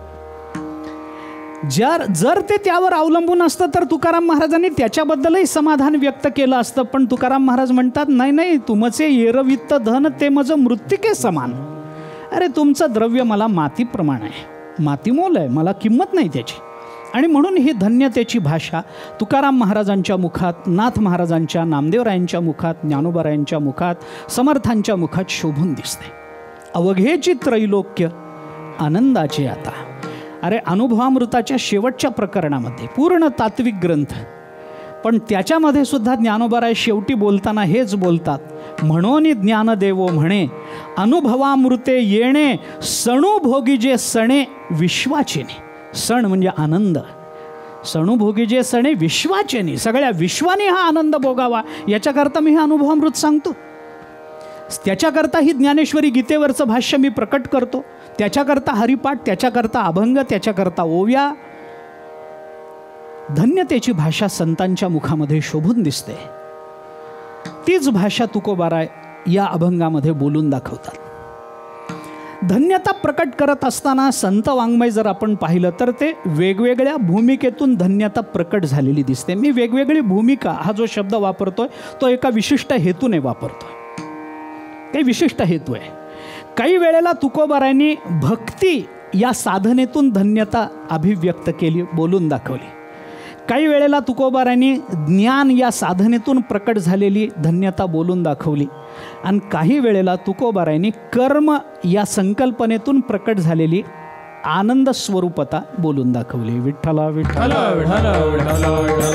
जर ते त्यावर अवलंबून असतं तर तुकाराम महाराजांनी त्याच्याबद्दलही समाधान व्यक्त केलं असतं. पण तुकाराम महाराज म्हणतात, नाही नाही, तुमचे येरवित्त धन ते माझं मृत्तिके समान. अरे तुमचं द्रव्य मला मातीप्रमाणे आहे, मातीमोल आहे, मला किंमत नाही त्याची. आणि म्हणून ही धन्यतेची भाषा तुकाराम महाराजांच्या मुखात, नाथ महाराजांच्या, नामदेवरायांच्या मुखात, ज्ञानोबारायांच्या मुखात, समर्थांच्या मुखात शोभून दिसते. अवघेची त्रैलोक्य आनंदाचे आता. अरे अनुभवामृताच्या शेवटच्या प्रकरणामध्ये पूर्ण तात्विक ग्रंथ, पण त्याच्यामध्ये सुद्धा ज्ञानोबाराय शेवटी बोलताना हेच बोलतात, म्हणून ज्ञानदेवो म्हणे अनुभवामृते येणे सणुभोगी जे सणे विश्वाचेने. सण म्हणजे आनंद, सणुभोगी जे सणे विश्वाचेने, सगळ्या विश्वाने हा आनंद भोगावा याच्याकरता मी हे अनुभवामृत सांगतो. त्याच्याकरता ही ज्ञानेश्वरी गीतेवरचं भाष्य मी प्रकट करतो, त्याच्याकरता हरिपाठ, त्याच्याकरता अभंग, त्याच्याकरता ओव्या. धन्यतेची भाषा संतांच्या मुखामध्ये शोभून दिसते. तीच भाषा तुकोबाराय या अभंगामध्ये बोलून दाखवतात. धन्यता प्रकट करत असताना संत वाङ्मय जर आपण पाहिलं तर ते वेगवेगळ्या भूमिकेतून धन्यता प्रकट झालेली दिसते. मी वेगवेगळी भूमिका हा जो शब्द वापरतोय तो एका विशिष्ट हेतूने वापरतोय, काही विशिष्ट हेतू आहे. काही वेळेला तुकोबारायांनी भक्ती या साधनेतून धन्यता अभिव्यक्त केली, बोलून दाखवली. काही वेळेला तुकोबारायांनी ज्ञान या साधनेतून प्रकट झालेली धन्यता बोलून दाखवली. आणि काही वेळेला तुकोबारायांनी कर्म या संकल्पनेतून प्रकट झालेली आनंद स्वरूपता बोलून दाखवली. विठ्ठला विठ्ठला विठ्ठला विठ्ठला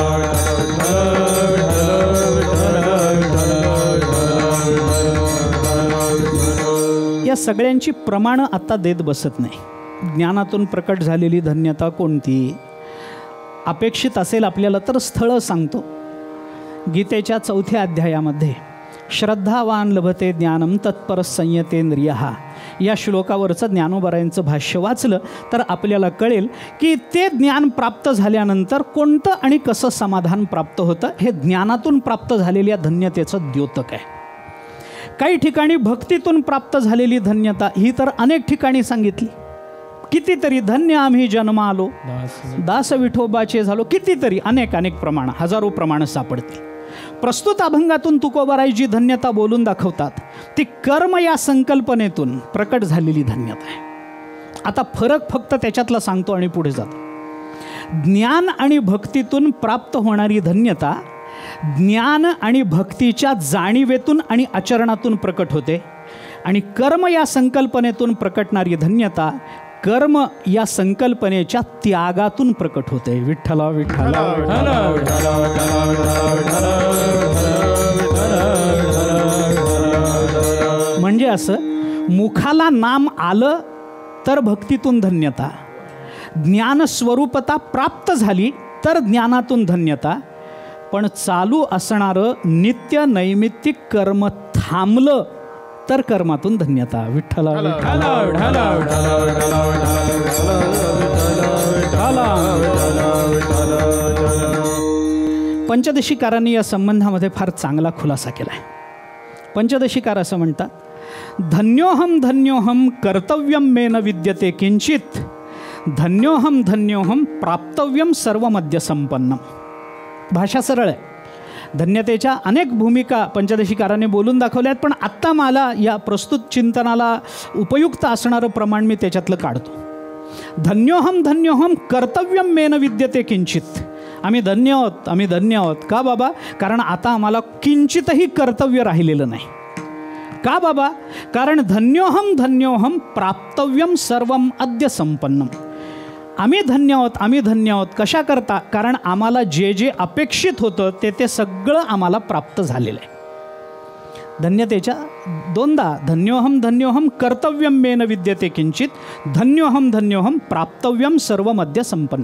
या सगळ्यांची प्रमाणं आता देत बसत नाही. ज्ञानातून प्रकट झालेली धन्यता कोणती अपेक्षित असेल आपल्याला तर स्थळं सांगतो. गीतेच्या 4थ्या अध्यायामध्ये श्रद्धावान लभते ज्ञानम तत्पर संयतेंद्रिय या श्लोकावरचं ज्ञानोबारायांचं भाष्य वाचलं तर आपल्याला कळेल की ते ज्ञान प्राप्त झाल्यानंतर कोणतं आणि कसं समाधान प्राप्त होतं हे ज्ञानातून प्राप्त झालेल्या धन्यतेचं द्योतक आहे. काही ठिकाणी भक्तीतून प्राप्त झालेली धन्यता ही तर अनेक ठिकाणी सांगितली. कितीतरी धन्य आम्ही जन्म आलो, दास विठोबाचे झालो, कितीतरी अनेक अनेक प्रमाण, हजारो प्रमाण सापडतील. प्रस्तुत अभंगातून तुकोबाराय जी धन्यता बोलून दाखवतात ती कर्म या संकल्पनेतून प्रकट झालेली धन्यता आहे. आता फरक फक्त त्याच्यातला सांगतो आणि पुढे जातो. ज्ञान आणि भक्तीतून प्राप्त होणारी धन्यता ज्ञान आणि भक्तीच्या जाणीवेतून आणि आचरणातून प्रकट होते, आणि कर्म या संकल्पनेतून प्रकटणारी धन्यता कर्म या संकल्पनेच्या त्यागातून प्रकट होते. विठ्ठला विठ्ठला म्हणजे असं मुखाला नाम आलं तर भक्तीतून धन्यता, ज्ञानस्वरूपता प्राप्त झाली तर ज्ञानातून धन्यता, पण चालू असणारं नित्य नैमित्तिक कर्म थांबलं तर कर्मातून धन्यता. विठ्ठला पंचदशीकारांनी या संबंधामध्ये फार चांगला खुलासा केला आहे. पंचदशीकार असं म्हणतात, धन्योहम धन्योहम कर्तव्यम मे न विद्यते किंचित, धन्योहम धन्योहम प्राप्तव्यम सर्व मध्य संपन्नम. भाषा सरळ आहे. धन्यतेच्या अनेक भूमिका पंचदशीकारांनी बोलून दाखवल्या आहेत, पण आत्ता मला या प्रस्तुत चिंतनाला उपयुक्त असणारं प्रमाण मी त्याच्यातलं काढतो. धन्योहम धन्योहम कर्तव्यम मे न विद्यते किंचित. आम्ही धन्य आहोत, आम्ही धन्य आहोत. का बाबा? कारण आता आम्हाला किंचितही कर्तव्य राहिलेलं नाही. का बाबा? कारण धन्योहम धन्योहम प्राप्तव्यम सर्वम अद्य संपन्नम. आम्ही धन्य आहोत, आम्ही धन्य आहोत. कशा करता? कारण आम्हाला जे जे अपेक्षित होतं ते सगळं आम्हाला प्राप्त झालेलं आहे. धन्यतेच्या दोनदा, धन्योहम धन्योहम कर्तव्यम मे न विद्यते किंचित, धन्योहम धन्योहम प्राप्तव्यम सर्व मध्य संपन्न.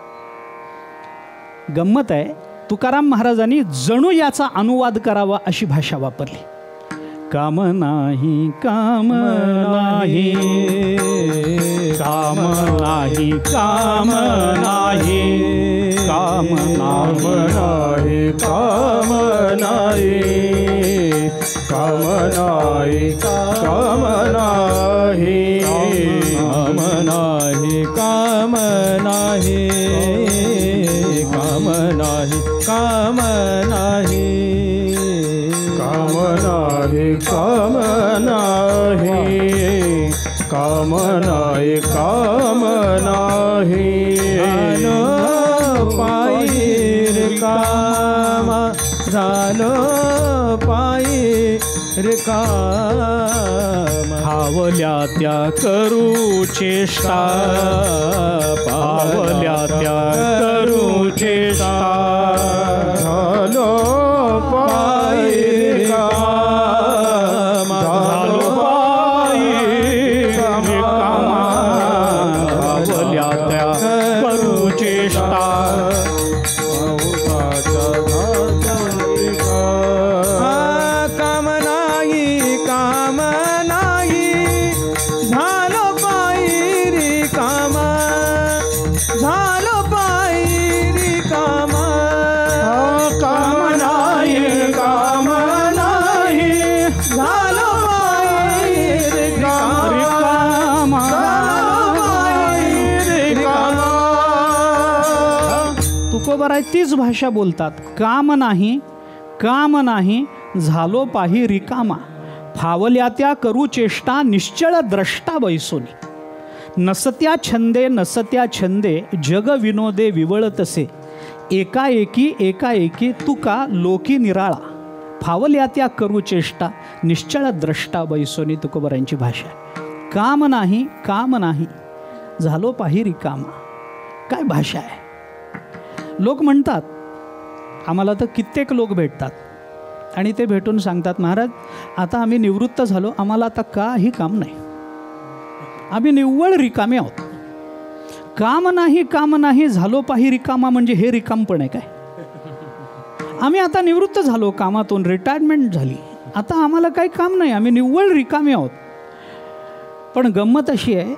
गंमत आहे, तुकाराम महाराजांनी जणू याचा अनुवाद करावा अशी भाषा वापरली. काम नाही काम नाही काम नाही काम नाही काम नाही काम नाही काम नाही काम नाही काम नाही काम नाही काम नाही काम नाही काम नाही काम नाही काम नाही काम नाही पायी काम झालं पायी काम. पावल्या त्या करू चेष्टा, पावल्या त्या करू चेष्टा, झालो पायी काम झालो पायी काम. पावल्या त्या करू चेष्टा, काम नाही काम नाही झालो पायी काम झालो पायी काम. काम नाही काम नाही झालो पायी काम काम. तुकोबाराय तीच भाषा बोलतात. काम नाही काम नाही झालो पाही रिकामा, फावल्या त्या करू चेष्टा निश्चळ द्रष्टा बैसोनी. नसत्या छंदे नसत्या छंदे जग विनोदे विवळतसे, एकाएकी एकाएकी तुका लोकी निराळा, फावल्या त्या करू चेष्टा निश्चळ द्रष्टा बैसोनी. तुकोबारांची भाषा. काम नाही काम नाही झालो पाही रिकामा. काय भाषा आहे. लोक म्हणतात, आम्हाला तर कित्येक लोक भेटतात आणि ते भेटून सांगतात, महाराज आता आम्ही निवृत्त झालो, आम्हाला आता काही काम नाही, आम्ही निव्वळ रिकामे आहोत. काम नाही झालो पाही रिकामा म्हणजे हे रिकामपण आहे काय? आम्ही आता निवृत्त झालो कामातून, रिटायरमेंट झाली, आता आम्हाला काही काम नाही, आम्ही निव्वळ रिकामे आहोत. पण गंमत अशी आहे,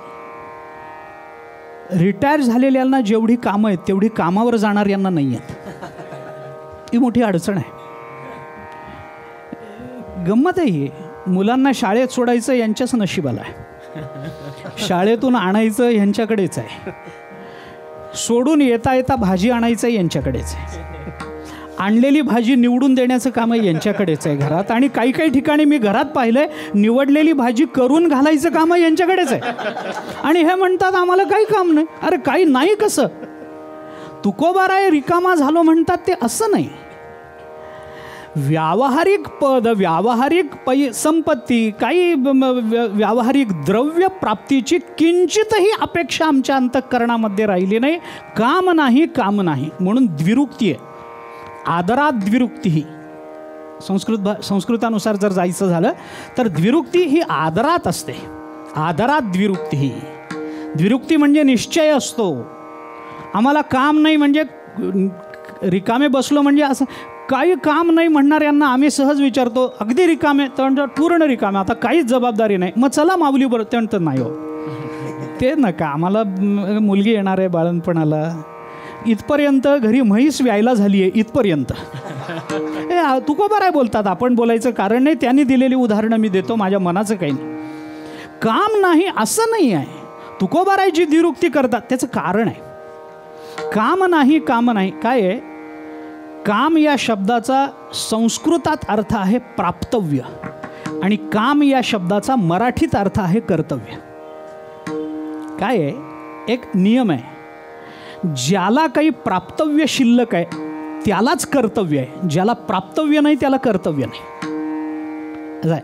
रिटायर झालेल्यांना जेवढी कामं आहेत तेवढी कामावर जाणाऱ्यांना नाही आहेत. ही मोठी अडचण आहे. गंमत आहे ही. मुलांना शाळेत सोडायचं यांच्याच नशिबाला आहे. शाळेतून आणायचं यांच्याकडेच आहे, सोडून येता येता भाजी आणायचं यांच्याकडेच आहे, आणलेली भाजी निवडून देण्याचं कामही यांच्याकडेच आहे घरात. आणि काही काही ठिकाणी मी घरात पाहिलंय निवडलेली भाजी करून घालायचं कामही यांच्याकडेच आहे. आणि हे म्हणतात आम्हाला काही काम नाही. अरे काही नाही कसं? तुकोबाराय रिकामा झालो म्हणतात ते असं नाही. व्यावहारिक पद, व्यावहारिक संपत्ती, काही व्यावहारिक द्रव्य प्राप्तीची किंचितही अपेक्षा आमच्या अंतःकरणामध्ये राहिली नाही. काम नाही, काम नाही म्हणून द्विरुक्ती आहे. आदरात द्विरुक्ती ही संस्कृतानुसार जर जायचं झालं तर द्विरुक्ती ही आदरात असते. आदरात द्विरुक्ती ही. द्विरुक्ती म्हणजे निश्चय असतो. आम्हाला काम नाही म्हणजे रिकामे बसलो म्हणजे असं काही काम नाही म्हणणाऱ्यांना आम्ही सहज विचारतो अगदी रिकामे, तर पूर्ण रिकामे, आता काहीच जबाबदारी नाही, मग चला माऊली बरोबर. तर नाही हो, ते नका, आम्हाला मुलगी येणार आहे बाळणपणाला, इथपर्यंत घरी म्हैस व्यायला झाली आहे इथपर्यंत. हे तुकोबाराय बोलतात, आपण बोलायचं कारण नाही. त्यांनी दिलेली उदाहरणं मी देतो, माझ्या मनाचं काही नाही. काम नाही असं नाही आहे. तुकोबाराय जी द्विरुक्ती करतात त्याचं कारण आहे. काम नाही, काम नाही काय आहे? काम या शब्दाचा संस्कृतात अर्थ आहे प्राप्तव्य आणि काम या शब्दाचा मराठीत अर्थ आहे कर्तव्य. काय आहे? एक नियम आहे, ज्याला काही प्राप्तव्य शिल्लक आहे त्यालाच कर्तव्य आहे, ज्याला प्राप्तव्य नाही त्याला कर्तव्य नाही.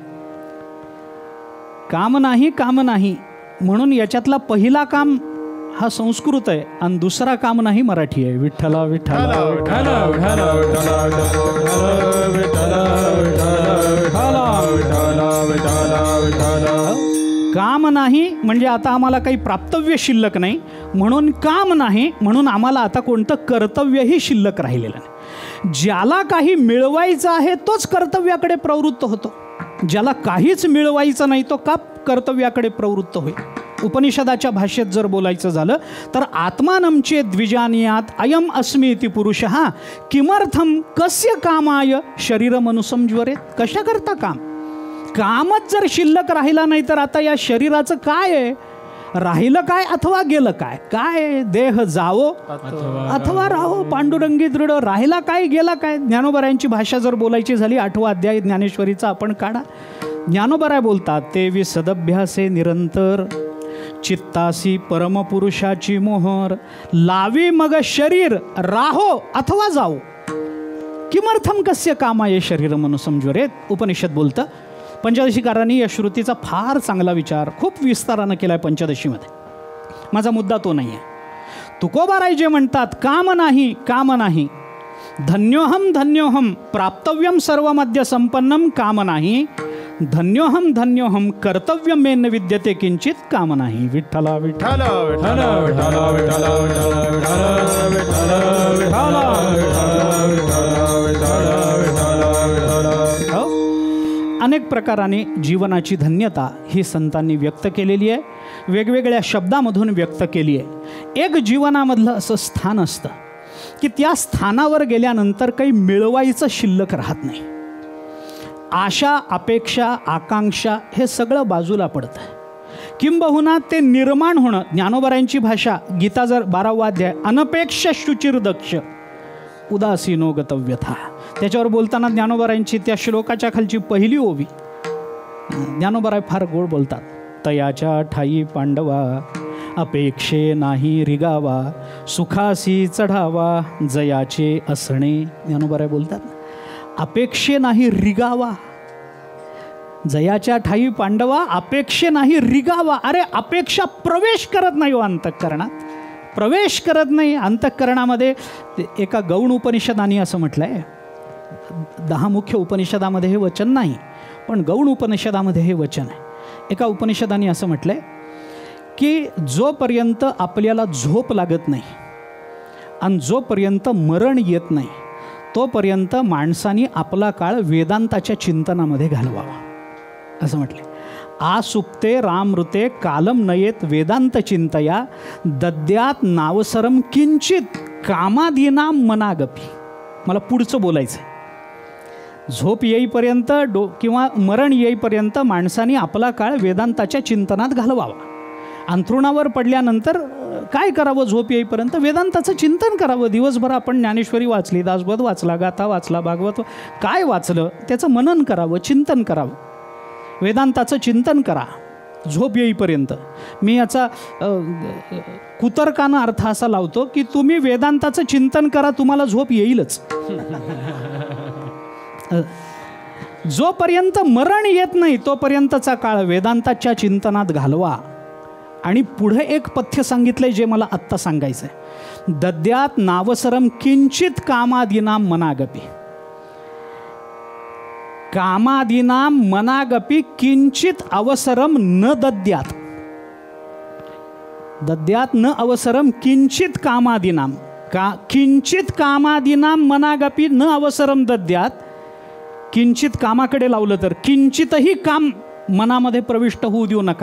काम नाही, काम नाही म्हणून याच्यातला पहिला काम हा संस्कृत आहे आणि दुसरा काम नाही मराठी आहे. विठ्ठला विठ्ठला विठ्ठला विठ्ठला विठ्ठला. काम नाही म्हणजे आता आम्हाला काही प्राप्तव्य शिल्लक नाही म्हणून काम नाही, म्हणून आम्हाला आता कोणतं कर्तव्यही शिल्लक राहिलेलं नाही. ज्याला काही मिळवायचं आहे तोच कर्तव्याकडे प्रवृत्त होतो, ज्याला काहीच मिळवायचं नाही तो का कर्तव्याकडे प्रवृत्त होईल. उपनिषदाच्या भाषेत जर बोलायचं झालं तर आत्मानमचे द्विजानियात अयम अस्मी इति पुरुषः किमर्थम कस्य कामाय शरीरमनुसंज्वरेत. कशा करता काम? कामच जर शिल्लक राहिला नाही तर आता या शरीराचं काय आहे? राहिलं काय अथवा गेलं काय? काय देह जावो अथवा राहो पांडुरंगी दृढ. राहिला काय गेला काय? ज्ञानोबरायांची भाषा जर बोलायची झाली 8वा अध्याय ज्ञानेश्वरीचा आपण काढा. ज्ञानोबराय बोलतात ते सदभ्यासे निरंतर चित्तासी परमपुरुषाची मोहर लावी मग शरीर राहो अथवा जाओ किमर्थम कस्य कामाये शरीर मनुसंज्वरेत. उपनिषद बोलतं. पंचदशीकारांनी या श्रुतीचा फार चांगला विचार खूप विस्तारानं केला आहे पंचदशीमध्ये. माझा मुद्दा तो नाही आहे. तुकोबाराय जे म्हणतात काम नाही, काम नाही, धन्योहम धन्योहम प्राप्तव्यम सर्वमद्य संपन्नम काम नाही, धन्योहम धन्योहम कर्तव्य मेन विद्यते किंचित काम नाही. विठ्ठला विठ्ठला विठ्ठला विठ्ठला विठ्ठला विठ्ठला विठ्ठला विठ्ठला. अनेक प्रकाराने जीवनाची धन्यता ही संतांनी व्यक्त केलेली आहे, वेगवेगळ्या शब्दामधून व्यक्त केली आहे. एक जीवनामधलं असं स्थान असतं की त्या स्थानावर गेल्यानंतर काही मिळवायचं शिल्लक राहत नाही. आशा, अपेक्षा, आकांक्षा हे सगळं बाजूला पडतं. किंबहुना ते निर्माण होणं. ज्ञानोबरायांची भाषा गीता जर 12वा अध्याय अनपेक्ष शुचिर्दक्ष उदासीनो गतव्यथा. त्याच्यावर बोलताना ज्ञानोबरायांची त्या श्लोकाच्या खालची पहिली ओवी ज्ञानोबराय फार गोड बोलतात. तयाच्या ठाई पांडवा अपेक्षे नाही रिगावा सुखासी चढावा जयाचे असणे. ज्ञानोबराय बोलतात अपेक्षे नाही रिगावा. जयाच्या ठाई पांडवा अपेक्षे नाही रिगावा. अरे अपेक्षा प्रवेश करत नाही हो अंतःकरणात, प्रवेश करत नाही अंतःकरणामध्ये. एका गौण उपनिषदाने असं म्हटलं आहे, 10 मुख्य उपनिषदामध्ये हे वचन नाही पण गौण उपनिषदामध्ये हे वचन आहे. एका उपनिषदाने असं म्हटलं आहे की जोपर्यंत आपल्याला झोप लागत नाही आणि जोपर्यंत मरण येत नाही तोपर्यंत माणसाने आपला काळ वेदांताच्या चिंतनामध्ये घालवावा असं म्हटले. आसुप्ते रामृते कालम नयेत वेदांत चिंतया दद्यात नावसरम किंचित कामादीना मनागपी. मला पुढचं बोलायचं आहे. झोप येईपर्यंत किंवा मरण येईपर्यंत माणसाने आपला काळ वेदांताच्या चिंतनात घालवावा. अंथरुणावर पडल्यानंतर काय करावं? झोप येईपर्यंत वेदांताचं चिंतन करावं. दिवसभर आपण ज्ञानेश्वरी वाचली, दासबोध वाचला, गाथा वाचला, भागवत काय वाचलं त्याचं मनन करावं, चिंतन करावं. वेदांताचं चिंतन करा झोप येईपर्यंत. मी याचा कुतर्कानं अर्थ असा लावतो की तुम्ही वेदांताचं चिंतन करा, तुम्हाला झोप येईलच. जोपर्यंत मरण येत नाही तोपर्यंतचा काळ वेदांताच्या चिंतनात घालवा. आणि पुढे एक पथ्य सांगितलंय जे मला आत्ता सांगायचं आहे. दद्यात नावसरम किंचित कामादीनाम मनागपी. कामादीनाम मनागपी किंचित अवसरम न दद्यात. दद्यात न अवसरम किंचित कामादीनाम. किंचित कामादीनाम मनागपी न अवसरम दद्यात. किंचित कामाकडे लावलं तर किंचितही काम मनामध्ये प्रविष्ट होऊ देऊ नका.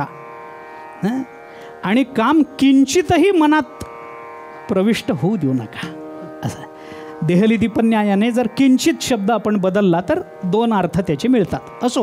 आणि काम किंचितही मनात प्रविष्ट होऊ देऊ नका. असं देहली दीपन्यायाने जर किंचित शब्द आपण बदलला तर 2 अर्थ त्याचे मिळतात. असो,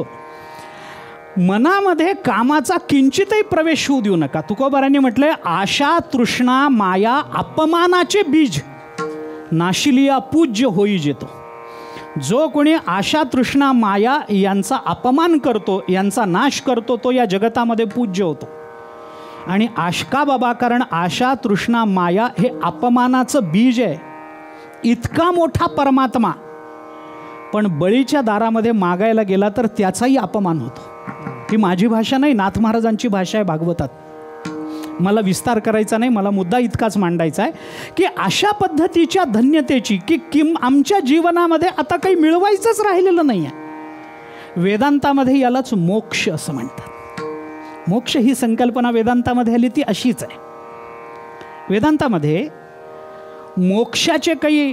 मनामध्ये कामाचा किंचितही प्रवेश होऊ देऊ नका. तुकोबारांनी म्हटलंय, आशा तृष्णा माया अपमानाचे बीज नाशिलिया पूज्य होई जेतो. जो कोणी आशा तृष्णा माया यांचा अपमान करतो, यांचा नाश करतो, तो या जगतामध्ये पूज्य होतो. आणि आशका बाबा, कारण आशा तृष्णा माया हे अपमानाचं बीज आहे. इतका मोठा परमात्मा पण बळीच्या दारामध्ये मागायला गेला तर त्याचाही अपमान होतो. ही माझी भाषा नाही, नाथ महाराजांची भाषा आहे भागवतात. मला विस्तार करायचा नाही, मला मुद्दा इतकाच मांडायचा आहे की अशा पद्धतीच्या धन्यतेची की आमच्या जीवनामध्ये आता काही मिळवायचंच राहिलेलं नाही आहे. वेदांतामध्ये यालाच मोक्ष असं म्हणतात. मोक्ष ही संकल्पना वेदांतामध्ये आली ती अशीच आहे. वेदांतामध्ये मोक्षाचे काही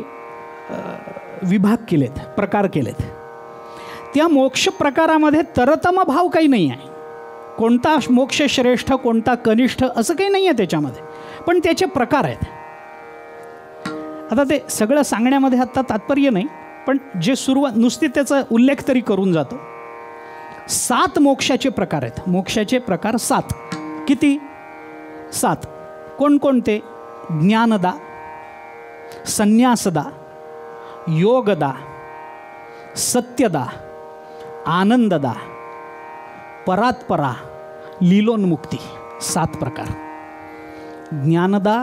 विभाग केलेत, प्रकार केलेत. त्या मोक्ष प्रकारामध्ये तरतम भाव काही नाही आहे. कोणता मोक्ष श्रेष्ठ, कोणता कनिष्ठ असं काही नाही आहे त्याच्यामध्ये, पण त्याचे प्रकार आहेत. आता ते सगळं सांगण्यामध्ये आत्ता तात्पर्य नाही, पण जे नुसती त्याचा उल्लेख तरी करून जातो. 7 मोक्षाचे प्रकार आहेत. मोक्षाचे प्रकार 7. किती? 7. कोणकोणते? ज्ञानदा, संन्यासदा, योगदा, सत्यदा, आनंददा, परात्परा, लीलोन्मुक्ती. 7 प्रकार. ज्ञानदा,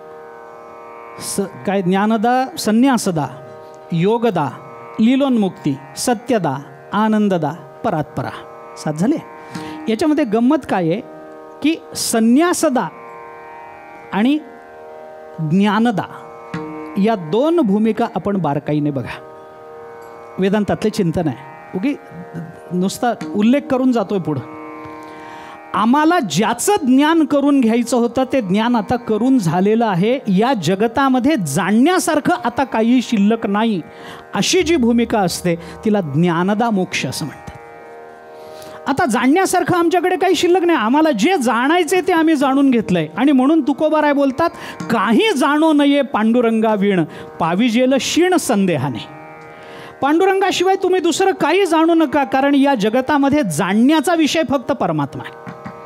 ज्ञानदा, संन्यासदा, योगदा, लीलोन्मुक्ती, सत्यदा, आनंददा, परात्परा. 7 झाले. याच्यामध्ये गंमत काय आहे की संन्यासदा आणि ज्ञानदा या 2 भूमिका आपण बारकाईने बघा. वेदांतातले चिंतन आहे, उगी नुसता उल्लेख करून जातोय पुढं. आम्हाला ज्याचं ज्ञान करून घ्यायचं होतं ते ज्ञान आता करून झालेलं आहे. या जगतामध्ये जाणण्यासारखं आता काही शिल्लक नाही, अशी जी भूमिका असते तिला ज्ञानदा मोक्ष असं म्हणतात. आता जाणण्यासारखं आमच्याकडे काही शिल्लक नाही. आम्हाला जे जाणायचे ते आम्ही जाणून घेतलंय. आणि म्हणून तुकोबाराय बोलतात, काही जाणो नये पांडुरंगा वीण, पाविजेल क्षीण संदेहाने. पांडुरंगाशिवाय तुम्ही दुसरं काही जाणू नका, कारण या जगतामध्ये जाणण्याचा विषय फक्त परमात्मा आहे.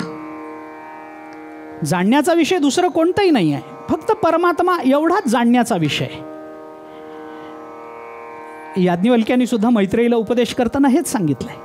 जाणण्याचा विषय दुसरं कोणताही नाही आहे, फक्त परमात्मा एवढाच जाणण्याचा विषय. याज्ञवल्क्यांनी सुद्धा मैत्रेयीला उपदेश करताना हेच सांगितलंय.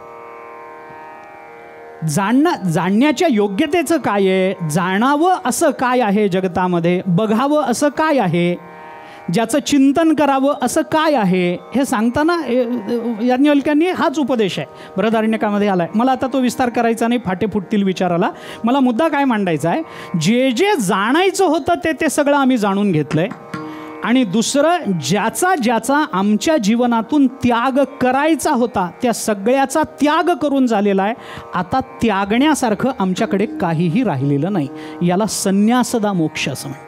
जाणण्याच्या योग्यतेचं काय आहे, जाणावं असं काय आहे जगतामध्ये, बघावं असं काय आहे, ज्याचं चिंतन करावं असं काय आहे, हे सांगताना याज्ञवल्क्यांनी हाच उपदेश आहे बृहदारण्यकामध्ये आला आहे. मला आता तो विस्तार करायचा नाही, फाटे फुटतील विचाराला. मला मुद्दा काय मांडायचा आहे, जे जे जाणायचं होतं ते सगळं आम्ही जाणून घेतलं आहे. आणि दुसरं, ज्याचा आमच्या जीवनातून त्याग करायचा होता त्या सगळ्याचा त्याग करून झालेला आहे. आता त्यागण्यासारखं आमच्याकडे काहीही राहिलेलं नाही. याला संन्यासदा मोक्ष असं म्हणतात.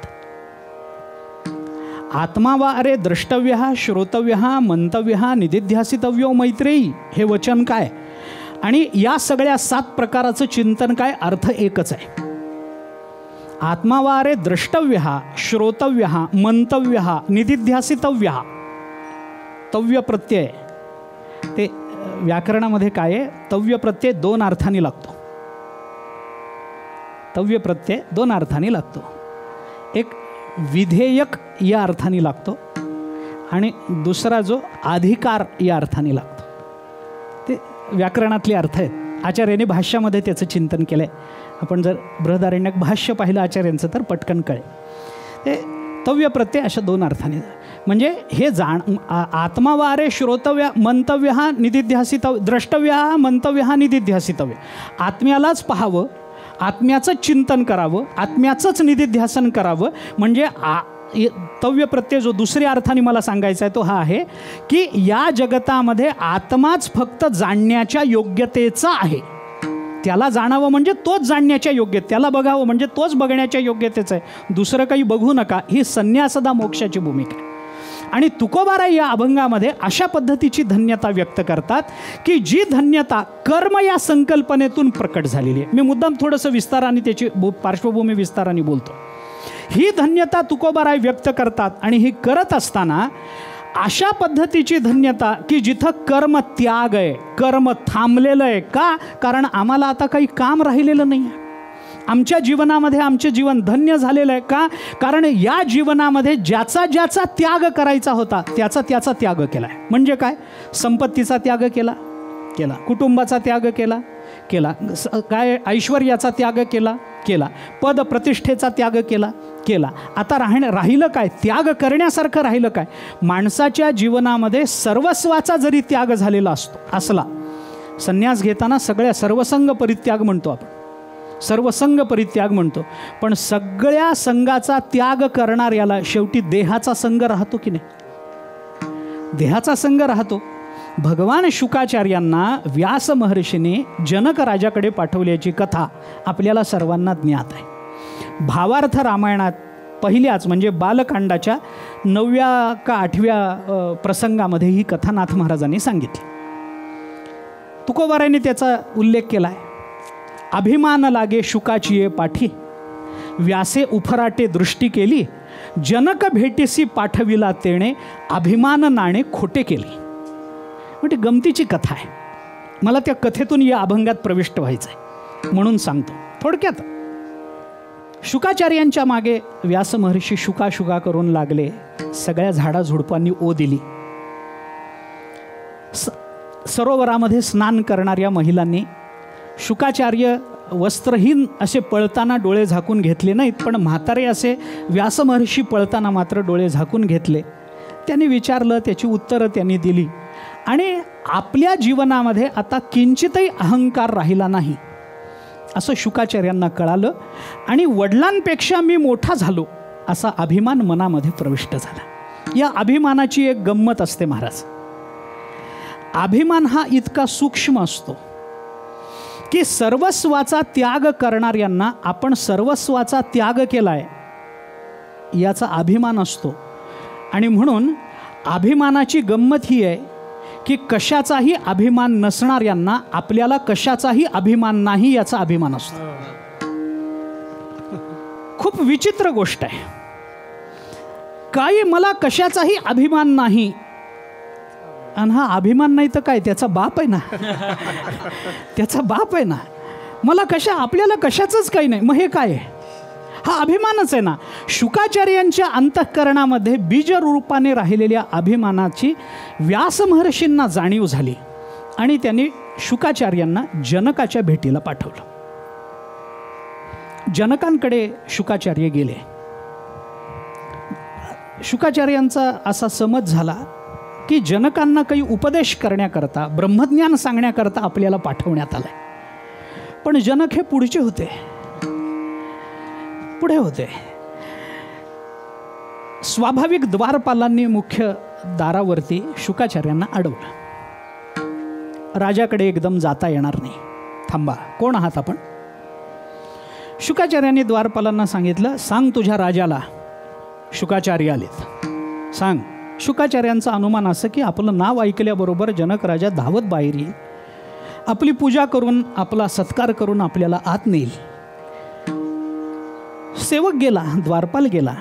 आत्मा वा अरे द्रष्टव्य, श्रोतव्य, मंतव्य, निदिध्यासितव्यो मैत्रेयी, हे वचन काय आणि या सगळ्या 7 प्रकाराचं चिंतन काय, अर्थ एकच आहे. आत्मा वा अरे द्रष्टव्य, श्रोतव्य, मंतव्य, निदिध्यासितव्य. तव्य प्रत्यय ते व्याकरणामध्ये काय आहे, तव्य प्रत्यय 2 अर्थांनी लागतो. तव्य प्रत्यय 2 अर्थांनी लागतो. एक विधेयक या अर्थाने लागतो आणि दुसरा जो अधिकार या अर्थाने लागतो. ते व्याकरणातले अर्थ आहेत. आचार्याने भाष्यामध्ये त्याचं चिंतन केलं आहे. आपण जर बृहदारण्यक भाष्य पाहिलं आचार्यांचं तर पटकन कळेल. ते तव्य प्रत्यय अशा 2 अर्थाने, म्हणजे हे आत्मावारे श्रोतव्य मंतव्य हा निदिध्यासितव्य, द्रष्टव्य हा मंतव्य हा निदिध्यासितव्य. आत्म्यालाच पाहावं, आत्म्याचंच चिंतन करावं, आत्म्याचंच निदिध्यासन करावं. म्हणजे तव्य प्रत्यय जो दुसऱ्या अर्थाने मला सांगायचा आहे तो हा आहे की या जगतामध्ये आत्माच फक्त जाणण्याच्या योग्यतेचा आहे. त्याला जाणावं म्हणजे तोच जाणण्याच्या योग्य, त्याला बघावं म्हणजे तोच बघण्याच्या योग्यतेचं आहे. दुसरं काही बघू नका, ही संन्यासदा मोक्षाची भूमिका आहे. आणि तुकोबाराय या अभंगामध्ये अशा पद्धतीची धन्यता व्यक्त करतात की जी धन्यता कर्म या संकल्पनेतून प्रकट झालेली आहे. मी मुद्दाम थोडंसं विस्ताराने त्याची पार्श्वभूमी विस्ताराने बोलतो. ही धन्यता तुकोबाराय व्यक्त करतात आणि ही करत असताना अशा पद्धतीची धन्यता की जिथं कर्म त्याग आहे, कर्म थांबलेलं आहे. का? कारण आम्हाला आता काही काम राहिलेलं नाही आहे. आमच्या जीवनामध्ये आमचे जीवन धन्य झालेलं आहे. का? कारण या जीवनामध्ये ज्याचा ज्याचा त्याग करायचा होता त्याचा त्याचा त्याग केला आहे. म्हणजे काय? संपत्तीचा त्याग केला, कुटुंबाचा त्याग केला, काय ऐश्वर्याचा त्याग केला, पद प्रतिष्ठेचा त्याग केला. आता राहिलं काय? त्याग करण्यासारखं राहिलं काय? माणसाच्या जीवनामध्ये सर्वस्वाचा जरी त्याग झालेला असला, संन्यास घेताना सर्वसंग परित्याग म्हणतो आपण, सर्वसंग परित्याग म्हणतो. पण सगळ्या संघाचा त्याग करणाऱ्याला शेवटी देहाचा संग राहतो की नाही? देहाचा संग राहतो. भगवान शुकाचार्यांना व्यास महर्षीने जनक राजाकडे पाठवल्याची कथा आपल्याला सर्वांना ज्ञात आहे. भावार्थ रामायणात पहिल्याच म्हणजे बालकांडाच्या 9व्या का 8व्या प्रसंगामध्ये ही कथा नाथ महाराजांनी सांगितली. तुकोबारायने त्याचा उल्लेख केला आहे. अभिमान लागे शुकाचिये पाठी, व्यासे उफराटे दृष्टी केली, जनक भेटीसी पाठविला तेणे, अभिमान नाणे खोटे केले. म्हणजे गमतीची कथा आहे. मला त्या कथेतून या अभंगात प्रविष्ट व्हायचं आहे म्हणून सांगतो थोडक्यात. शुकाचार्यांच्या मागे व्यास महर्षी शुका करून लागले. सगळ्या झाडाझुडपांनी ओ दिली. सरोवरामध्ये स्नान करणाऱ्या महिलांनी शुकाचार्य वस्त्रहीन असे पळताना डोळे झाकून घेतले नाहीत, पण म्हातारे असे व्यास महर्षी पळताना मात्र डोळे झाकून घेतले. त्यांनी विचारलं, त्याची उत्तरं त्यांनी दिली आणि आपल्या जीवनामध्ये आता किंचितही अहंकार राहिला नाही असं शुकाचार्यांना कळालं आणि वडिलांपेक्षा मी मोठा झालो असा अभिमान मनामध्ये प्रविष्ट झाला. या अभिमानाची एक गंमत असते महाराज. अभिमान हा इतका सूक्ष्म असतो की सर्वस्वाचा त्याग करणाऱ्यांना आपण सर्वस्वाचा त्याग केलाय याचा अभिमान असतो. आणि म्हणून अभिमानाची गंमत ही आहे की कशाचाही अभिमान नसणाऱ्यांना आपल्याला कशाचाही अभिमान नाही याचा अभिमान असतो. खूप विचित्र गोष्ट आहे. काही मला कशाचाही अभिमान नाही आणि हा अभिमान नाही तर काय, त्याचा बाप आहे ना, त्याचा बाप आहे ना. मला आपल्याला कशाचंच काही नाही, मग हे काय आहे? हा अभिमानच आहे ना. शुकाचार्यांच्या अंतःकरणामध्ये बीजरूपाने राहिलेल्या अभिमानाची व्यास महर्षींना जाणीव झाली आणि त्यांनी शुकाचार्यांना जनकाच्या भेटीला पाठवलं. जनकांकडे शुकाचार्य गेले. शुकाचार्यांचा असा समज झाला की जनकांना काही उपदेश करण्याकरता, ब्रह्मज्ञान सांगण्याकरता आपल्याला पाठवण्यात आलं. पण जनक हे पुढे होते. स्वाभाविक द्वारपालांनी मुख्य दारावरती शुकाचार्यांना अडवलं. राजाकडे एकदम जाता येणार नाही, थांबा, कोण आहात आपण? शुकाचार्यांनी द्वारपालांना सांगितलं, सांग तुझ्या राजाला शुकाचार्य आलेत, सांग. शुकाचार्यांचा अनुमान असं की आपलं नाव ऐकल्याबरोबर जनक राजा धावत बाहेर येईल, आपली पूजा करून, आपला सत्कार करून आपल्याला आत नेईल. सेवक गेला, द्वारपाल गेला.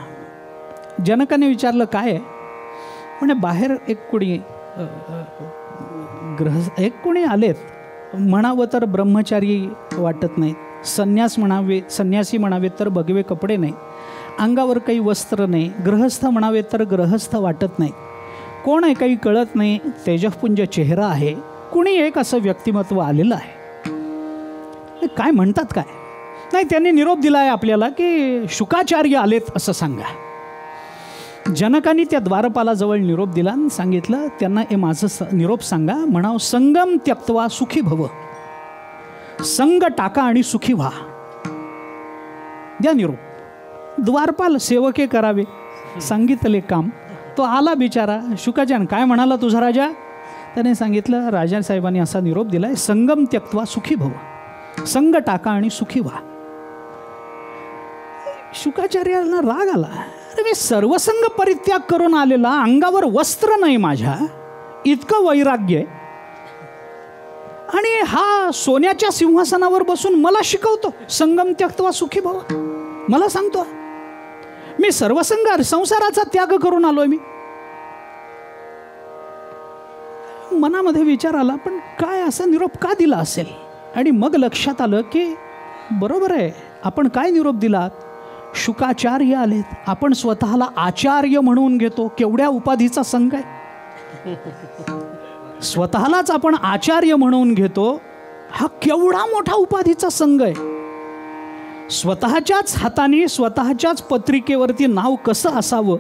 जनकाने विचारलं काय आहे? म्हणे बाहेर एक कुणी एक कोणी आलेत, म्हणावं तर ब्रह्मचारी वाटत नाहीत, संन्यासी म्हणावे तर भगवे कपडे नाही, अंगावर काही वस्त्र नाही, गृहस्थ म्हणावे तर गृहस्थ वाटत नाही, कोण आहे काही कळत नाही, तेजःपुंज चेहरा आहे, कुणी एक असं व्यक्तिमत्व आलेलं आहे. काय म्हणतात काय नाही, त्यांनी निरोप दिला आहे आपल्याला की शुकाचार्य आलेत असं सांगा. जनकांनी त्या द्वारपालाजवळ निरोप दिला आणि सांगितलं त्यांना, हे माझं निरोप सांगा, म्हणाव संगम त्यक्त्वा सुखी भव, संग टाका आणि सुखी व्हा. द्या निरोप. द्वारपाल सेवके करावे, सांगितले काम. तो आला बिचारा. शुकाचार्य काय म्हणाला तुझा राजा? त्याने सांगितलं राजासाहेबांनी असा निरोप दिलाय, संगम त्यक्त्वा सुखी भव, संग टाका आणि सुखी व्हा. शुकाचार्याला राग आला. अरे मी सर्वसंग परित्याग करून आलेला, अंगावर वस्त्र नाही माझ्या, इतकं वैराग्य, आणि हा सोन्याच्या सिंहासनावर बसून मला शिकवतो संगम त्यक्त्वा सुखी भव. मला सांगतो मी सर्वसंग संसाराचा त्याग करून आलोय. मी मनामध्ये विचार आला, पण काय असा निरोप का दिला असेल? आणि मग लक्षात आलं की बरोबर आहे, आपण काय निरोप दिलात? शुकाचार्य आलेत, आपण स्वतःला आचार्य म्हणून घेतो. केवढ्या उपाधीचा संघ आहे. स्वतःलाच आपण आचार्य म्हणून घेतो. हा केवढा मोठा उपाधीचा संघ आहे. स्वतःच्याच हाताने स्वतःच्याच पत्रिकेवरती नाव कसं असावं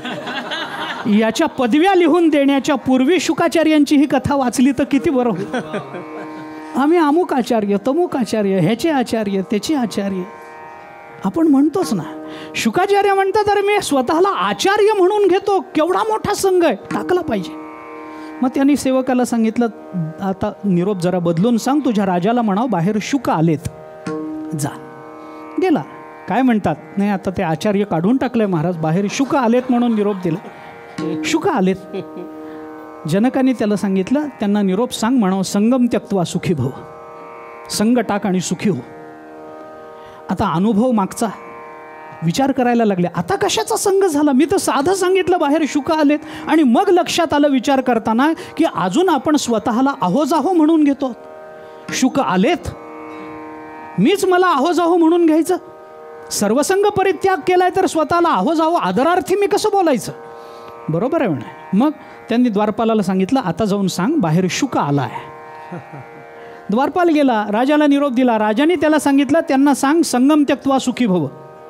याच्या पदव्या लिहून देण्याच्या पूर्वी शुकाचार्यांची ही कथा वाचली तर किती बरं होईल. आम्ही अमुक आचार्य, तमुक आचार्य, ह्याचे आचार्य, त्याचे आचार्य आपण म्हणतोच ना. शुकाचार्य म्हणतात, अरे मी स्वतःला आचार्य म्हणून घेतो. केवढा मोठा संघ आहे, टाकला पाहिजे. मग त्यांनी सेवकाला सांगितलं, आता निरोप जरा बदलून सांग, तुझ्या राजाला म्हणाव बाहेर शुक आलेत, जा. गेला. काय म्हणतात, नाही आता ते आचार्य काढून टाकलंय महाराज, बाहेर शुक आलेत म्हणून निरोप दिला. शुक आलेत. जनकांनी त्याला सांगितलं, त्यांना निरोप सांग, म्हणाव संगम त्यक्त्वा सुखी भव, संग टाक आणि सुखी हो. आता अनुभव मागचा विचार करायला लागले, आता कशाचा संघ झाला? मी तर साधं सांगितलं बाहेर शुक आलेत, आणि मग लक्षात आलं विचार करताना की अजून आपण स्वतःला आहोजाहो म्हणून घेतो. शुक आलेत, मीच मला आहोजाहो म्हणून घ्यायचं? सर्वसंग परित्याग केलाय तर स्वतःला आहोजाहो आदरार्थी मी कसं बोलायचं? बरोबर आहे म्हणे. मग त्यांनी द्वारपालाला सांगितलं, आता जाऊन सांग बाहेर शुक आलाय. द्वारपाल गेला, राजाला निरोप दिला. राजाने त्याला सांगितलं, त्यांना सांग संगम त्यक्त्वा सुखी भव,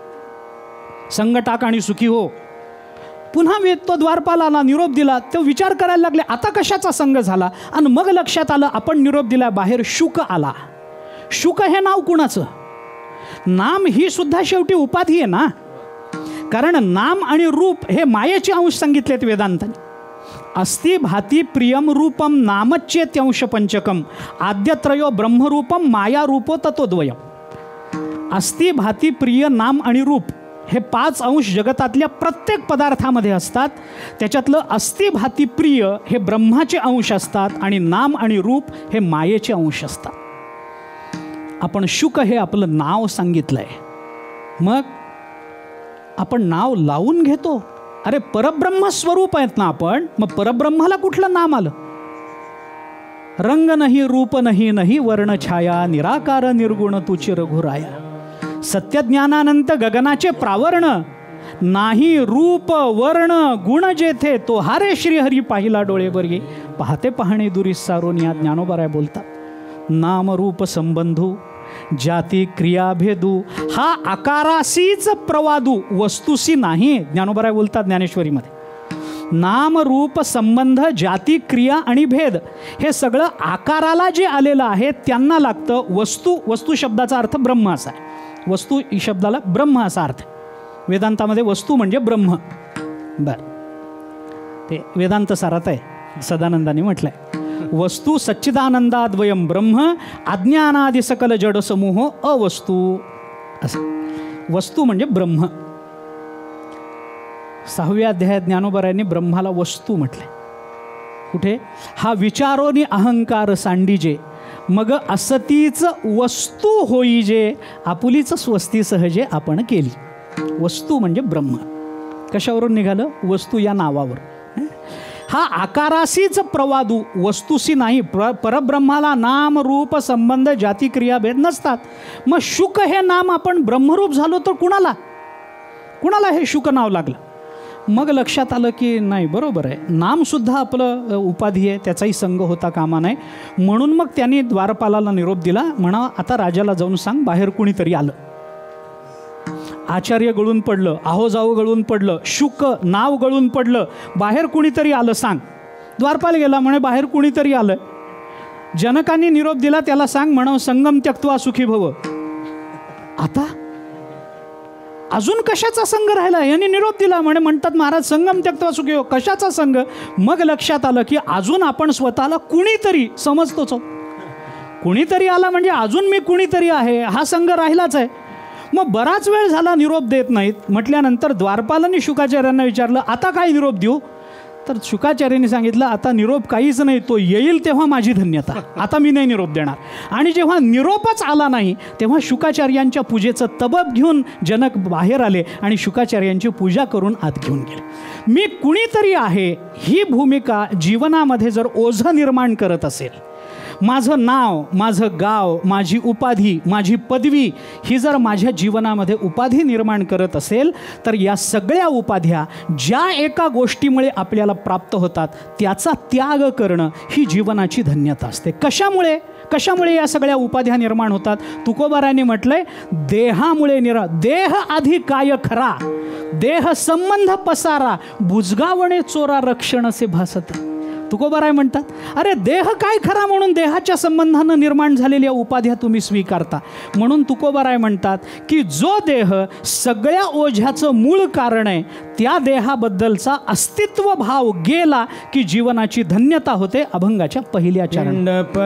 संग टाक आणि सुखी हो. पुन्हा तो द्वारपालाला निरोप दिला. तो विचार करायला लागले, आता कशाचा संघ झाला? आणि मग लक्षात आलं, आपण निरोप दिला बाहेर शुक आला. शुक हे नाव कुणाचं? नाम ही सुद्धा शेवटी उपाधी आहे ना, कारण नाम आणि रूप हे मायेचे अंश सांगितलेत वेदांताने. अस्ति भाती प्रियम रूपम नामच्चेत्यंश पंचकम आद्यत्रयो ब्रह्मरूपम माया रूपो तत्वद्वयम. अस्ति भाती प्रिय नाम आणि रूप हे 5 अंश जगतातल्या प्रत्येक पदार्थामध्ये असतात. त्याच्यातलं अस्ति भाती प्रिय हे ब्रह्माचे अंश असतात आणि नाम आणि रूप हे मायेचे अंश असतात. आपण शुक हे आपलं नाव सांगितलंय, मग आपण नाव लावून घेतो. अरे परब्रह्म स्वरूप आहेत ना आपण, मग परब्रह्माला कुठलं नाम आलं? रंग नाही रूप नाही नाही वर्ण छाया निराकार निर्गुण तुची रघुराया. सत्यज्ञानानंत गगनाचे प्रावरण नाही रूप वर्ण गुण जेथे तो हारे श्रीहरी पाहिला डोळे बरी पाहते पाहणे दुरी सारून या ज्ञानोबाराय बोलतात. नाम रूप संबंधू जाती क्रिया भेदू हा आकारासीच प्रवादू वस्तुसी नाही. ज्ञानोबाराय बोलतात ज्ञानेश्वरीमध्ये. नाम रूप संबंध जाती क्रिया आणि भेद हे सगळं आकाराला जे आलेलं आहे त्यांना लागतं. वस्तू शब्दाचा अर्थ ब्रह्म असा आहे. वस्तू ही शब्दाला ब्रह्म असा अर्थ. वेदांतामध्ये वस्तू म्हणजे ब्रह्म. बर, ते वेदांत सारात आहे, सदानंदाने म्हटलंय. वस्तू सच्चिदानंदाद्वयम ब्रह्म अज्ञानादि सकल जड समूह अवस्तू असं. वस्तू म्हणजे ब्रह्म. 6व्या अध्यायात ज्ञानोबारायांनी ब्रह्माला वस्तू म्हटले. कुठे? हा विचारोनी अहंकार सांडीजे मग असतीच वस्तू होईजे आपुलीच स्वस्ती सहजे आपण केली. वस्तू म्हणजे ब्रह्म. कशावरून निघालं? वस्तू या नावावर. हा आकारासीच प्रवादू, वस्तूशी नाही. परब्रह्माला नाम रूप संबंध जाती क्रियाभेद नसतात. मग शुक हे नाम आपण ब्रह्मरूप झालो तर कुणाला हे शुक नाव लागलं? मग लक्षात आलं की नाही, बरोबर आहे, नामसुद्धा आपलं उपाधी आहे, त्याचाही संग होता कामा नये. म्हणून मग त्यांनी द्वारपालाला निरोप दिला, म्हणा आता राजाला जाऊन सांग बाहेर कुणीतरी आलं. आचार्य गळून पडलं, आहो जाऊ गळून पडलं, शुक नाव गळून पडलं, बाहेर कुणीतरी आलं सांग. द्वारपाल गेला, म्हणे बाहेर कुणीतरी आलं. जनकांनी निरोप दिला, त्याला सांग म्हणा संगम त्यक्त्वा सुखी भव. आता अजून कशाचा संघ राहिला? यांनी निरोप दिला, म्हणतात महाराज संगम त्यक्त्वा सुखी भव. कशाचा संघ? मग लक्षात आलं की अजून आपण स्वतःला कुणीतरी समजतोच. कुणीतरी आला म्हणजे अजून मी कुणीतरी आहे, हा संघ राहिलाच आहे. मग बराच वेळ झाला निरोप देत नाहीत. म्हटल्यानंतर द्वारपालांनी शुकाचार्यांना विचारलं, आता काय निरोप देऊ? तर शुकाचार्यांनी सांगितलं, आता निरोप काहीच नाही, तो येईल तेव्हा माझी धन्यता, आता मी नाही निरोप देणार. आणि जेव्हा निरोपच आला नाही तेव्हा शुकाचार्यांच्या पूजेचं तबब घेऊन जनक बाहेर आले आणि शुकाचार्यांची पूजा करून आत घेऊन गेले. मी कुणीतरी आहे ही भूमिका जीवनामध्ये जर ओझं निर्माण करत असेल, माझं नाव, माझं गाव, माझी उपाधी, माझी पदवी ही जर माझ्या जीवनामध्ये उपाधी निर्माण करत असेल, तर या सगळ्या उपाध्या ज्या एका गोष्टीमुळे आपल्याला प्राप्त होतात त्याचा त्याग करणं ही जीवनाची धन्यता असते. कशामुळे या सगळ्या उपाध्या निर्माण होतात? तुकोबारायांनी म्हटलंय, देहामुळे देह आधी काय खरा, देह संबंध पसारा, बुजगावणे चोरा रक्षण असे भासत. तुकोबाराय म्हणतात, अरे देह काय खरा म्हणून देहाच्या संबंधानं निर्माण झालेल्या उपाध्या तुम्ही स्वीकारता. म्हणून तुकोबाराय म्हणतात की जो देह सगळ्या ओझ्याचं मूळ कारण आहे, त्या देहाबद्दलचा अस्तित्व भाव गेला की जीवनाची धन्यता होते. अभंगाच्या पहिल्या चरण.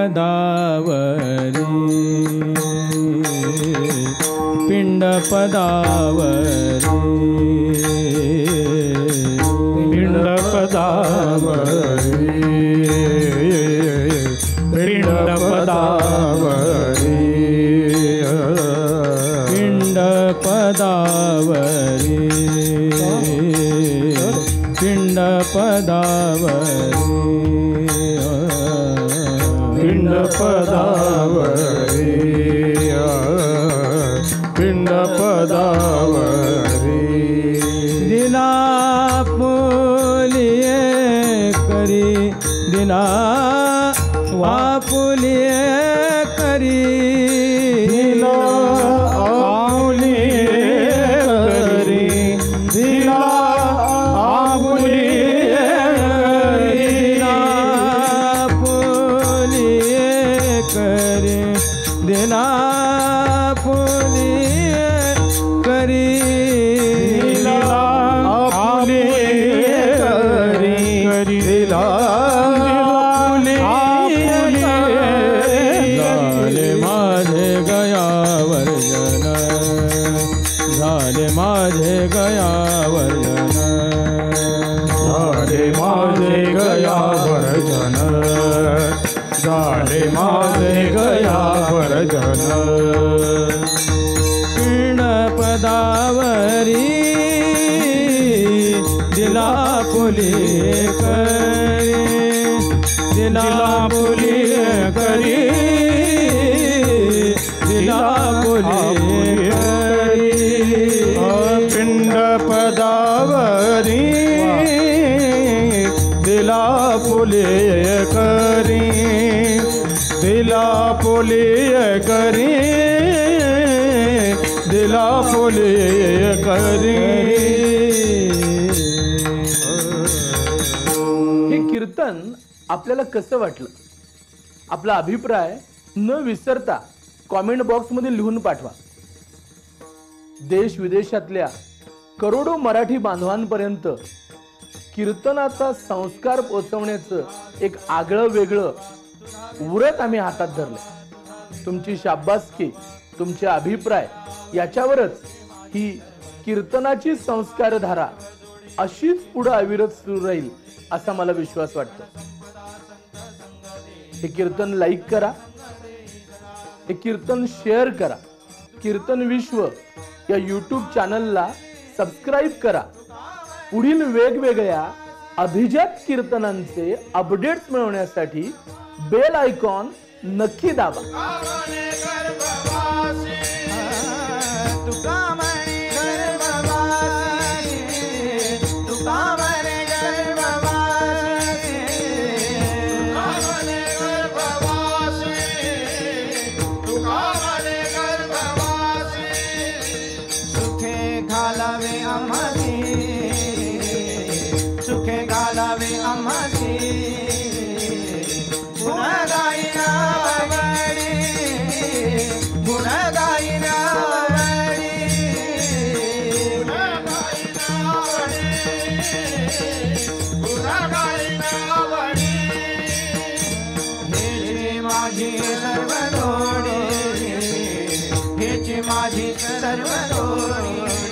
पिंड पदावरी दिला पुलिये करी, दिला वापुलिये करी, दिला आपुलिये करी, दिला आपुलिये करी, दिला पुलिये करी, दिला पुलिये करी, हे कीर्तन आपल्याला कसं वाटलं? आपला अभिप्राय न विसरता कॉमेंट बॉक्समध्ये लिहून पाठवा. देश विदेशातल्या करोडो मराठी बांधवांपर्यंत कीर्तनाचा संस्कार पोहोचवण्याचं एक आगळं वेगळं व्रत आम्ही हातात धरले. तुमची शाबासकी, तुमचे अभिप्राय याच्यावरच ही कीर्तनाची संस्कारधारा अशीच पुढे अविरत सुरू राहील असा मला विश्वास वाटतो. हे कीर्तन लाईक करा, हे कीर्तन शेअर करा, कीर्तन विश्व या YouTube चॅनलला सबस्क्राईब करा. पुढील वेगवेगळ्या अभिजात कीर्तनांचे अपडेट्स मिळवण्यासाठी बेल आयकॉन नक्की दाबा. घालावे आम्हासी, सुखे घालावे आम्हासी, गुण गायना वडी, गुण गायना वडी, गुण गायना वडी, हेची माझी सर्व जोडी, हेची माझी सर्व जोडी.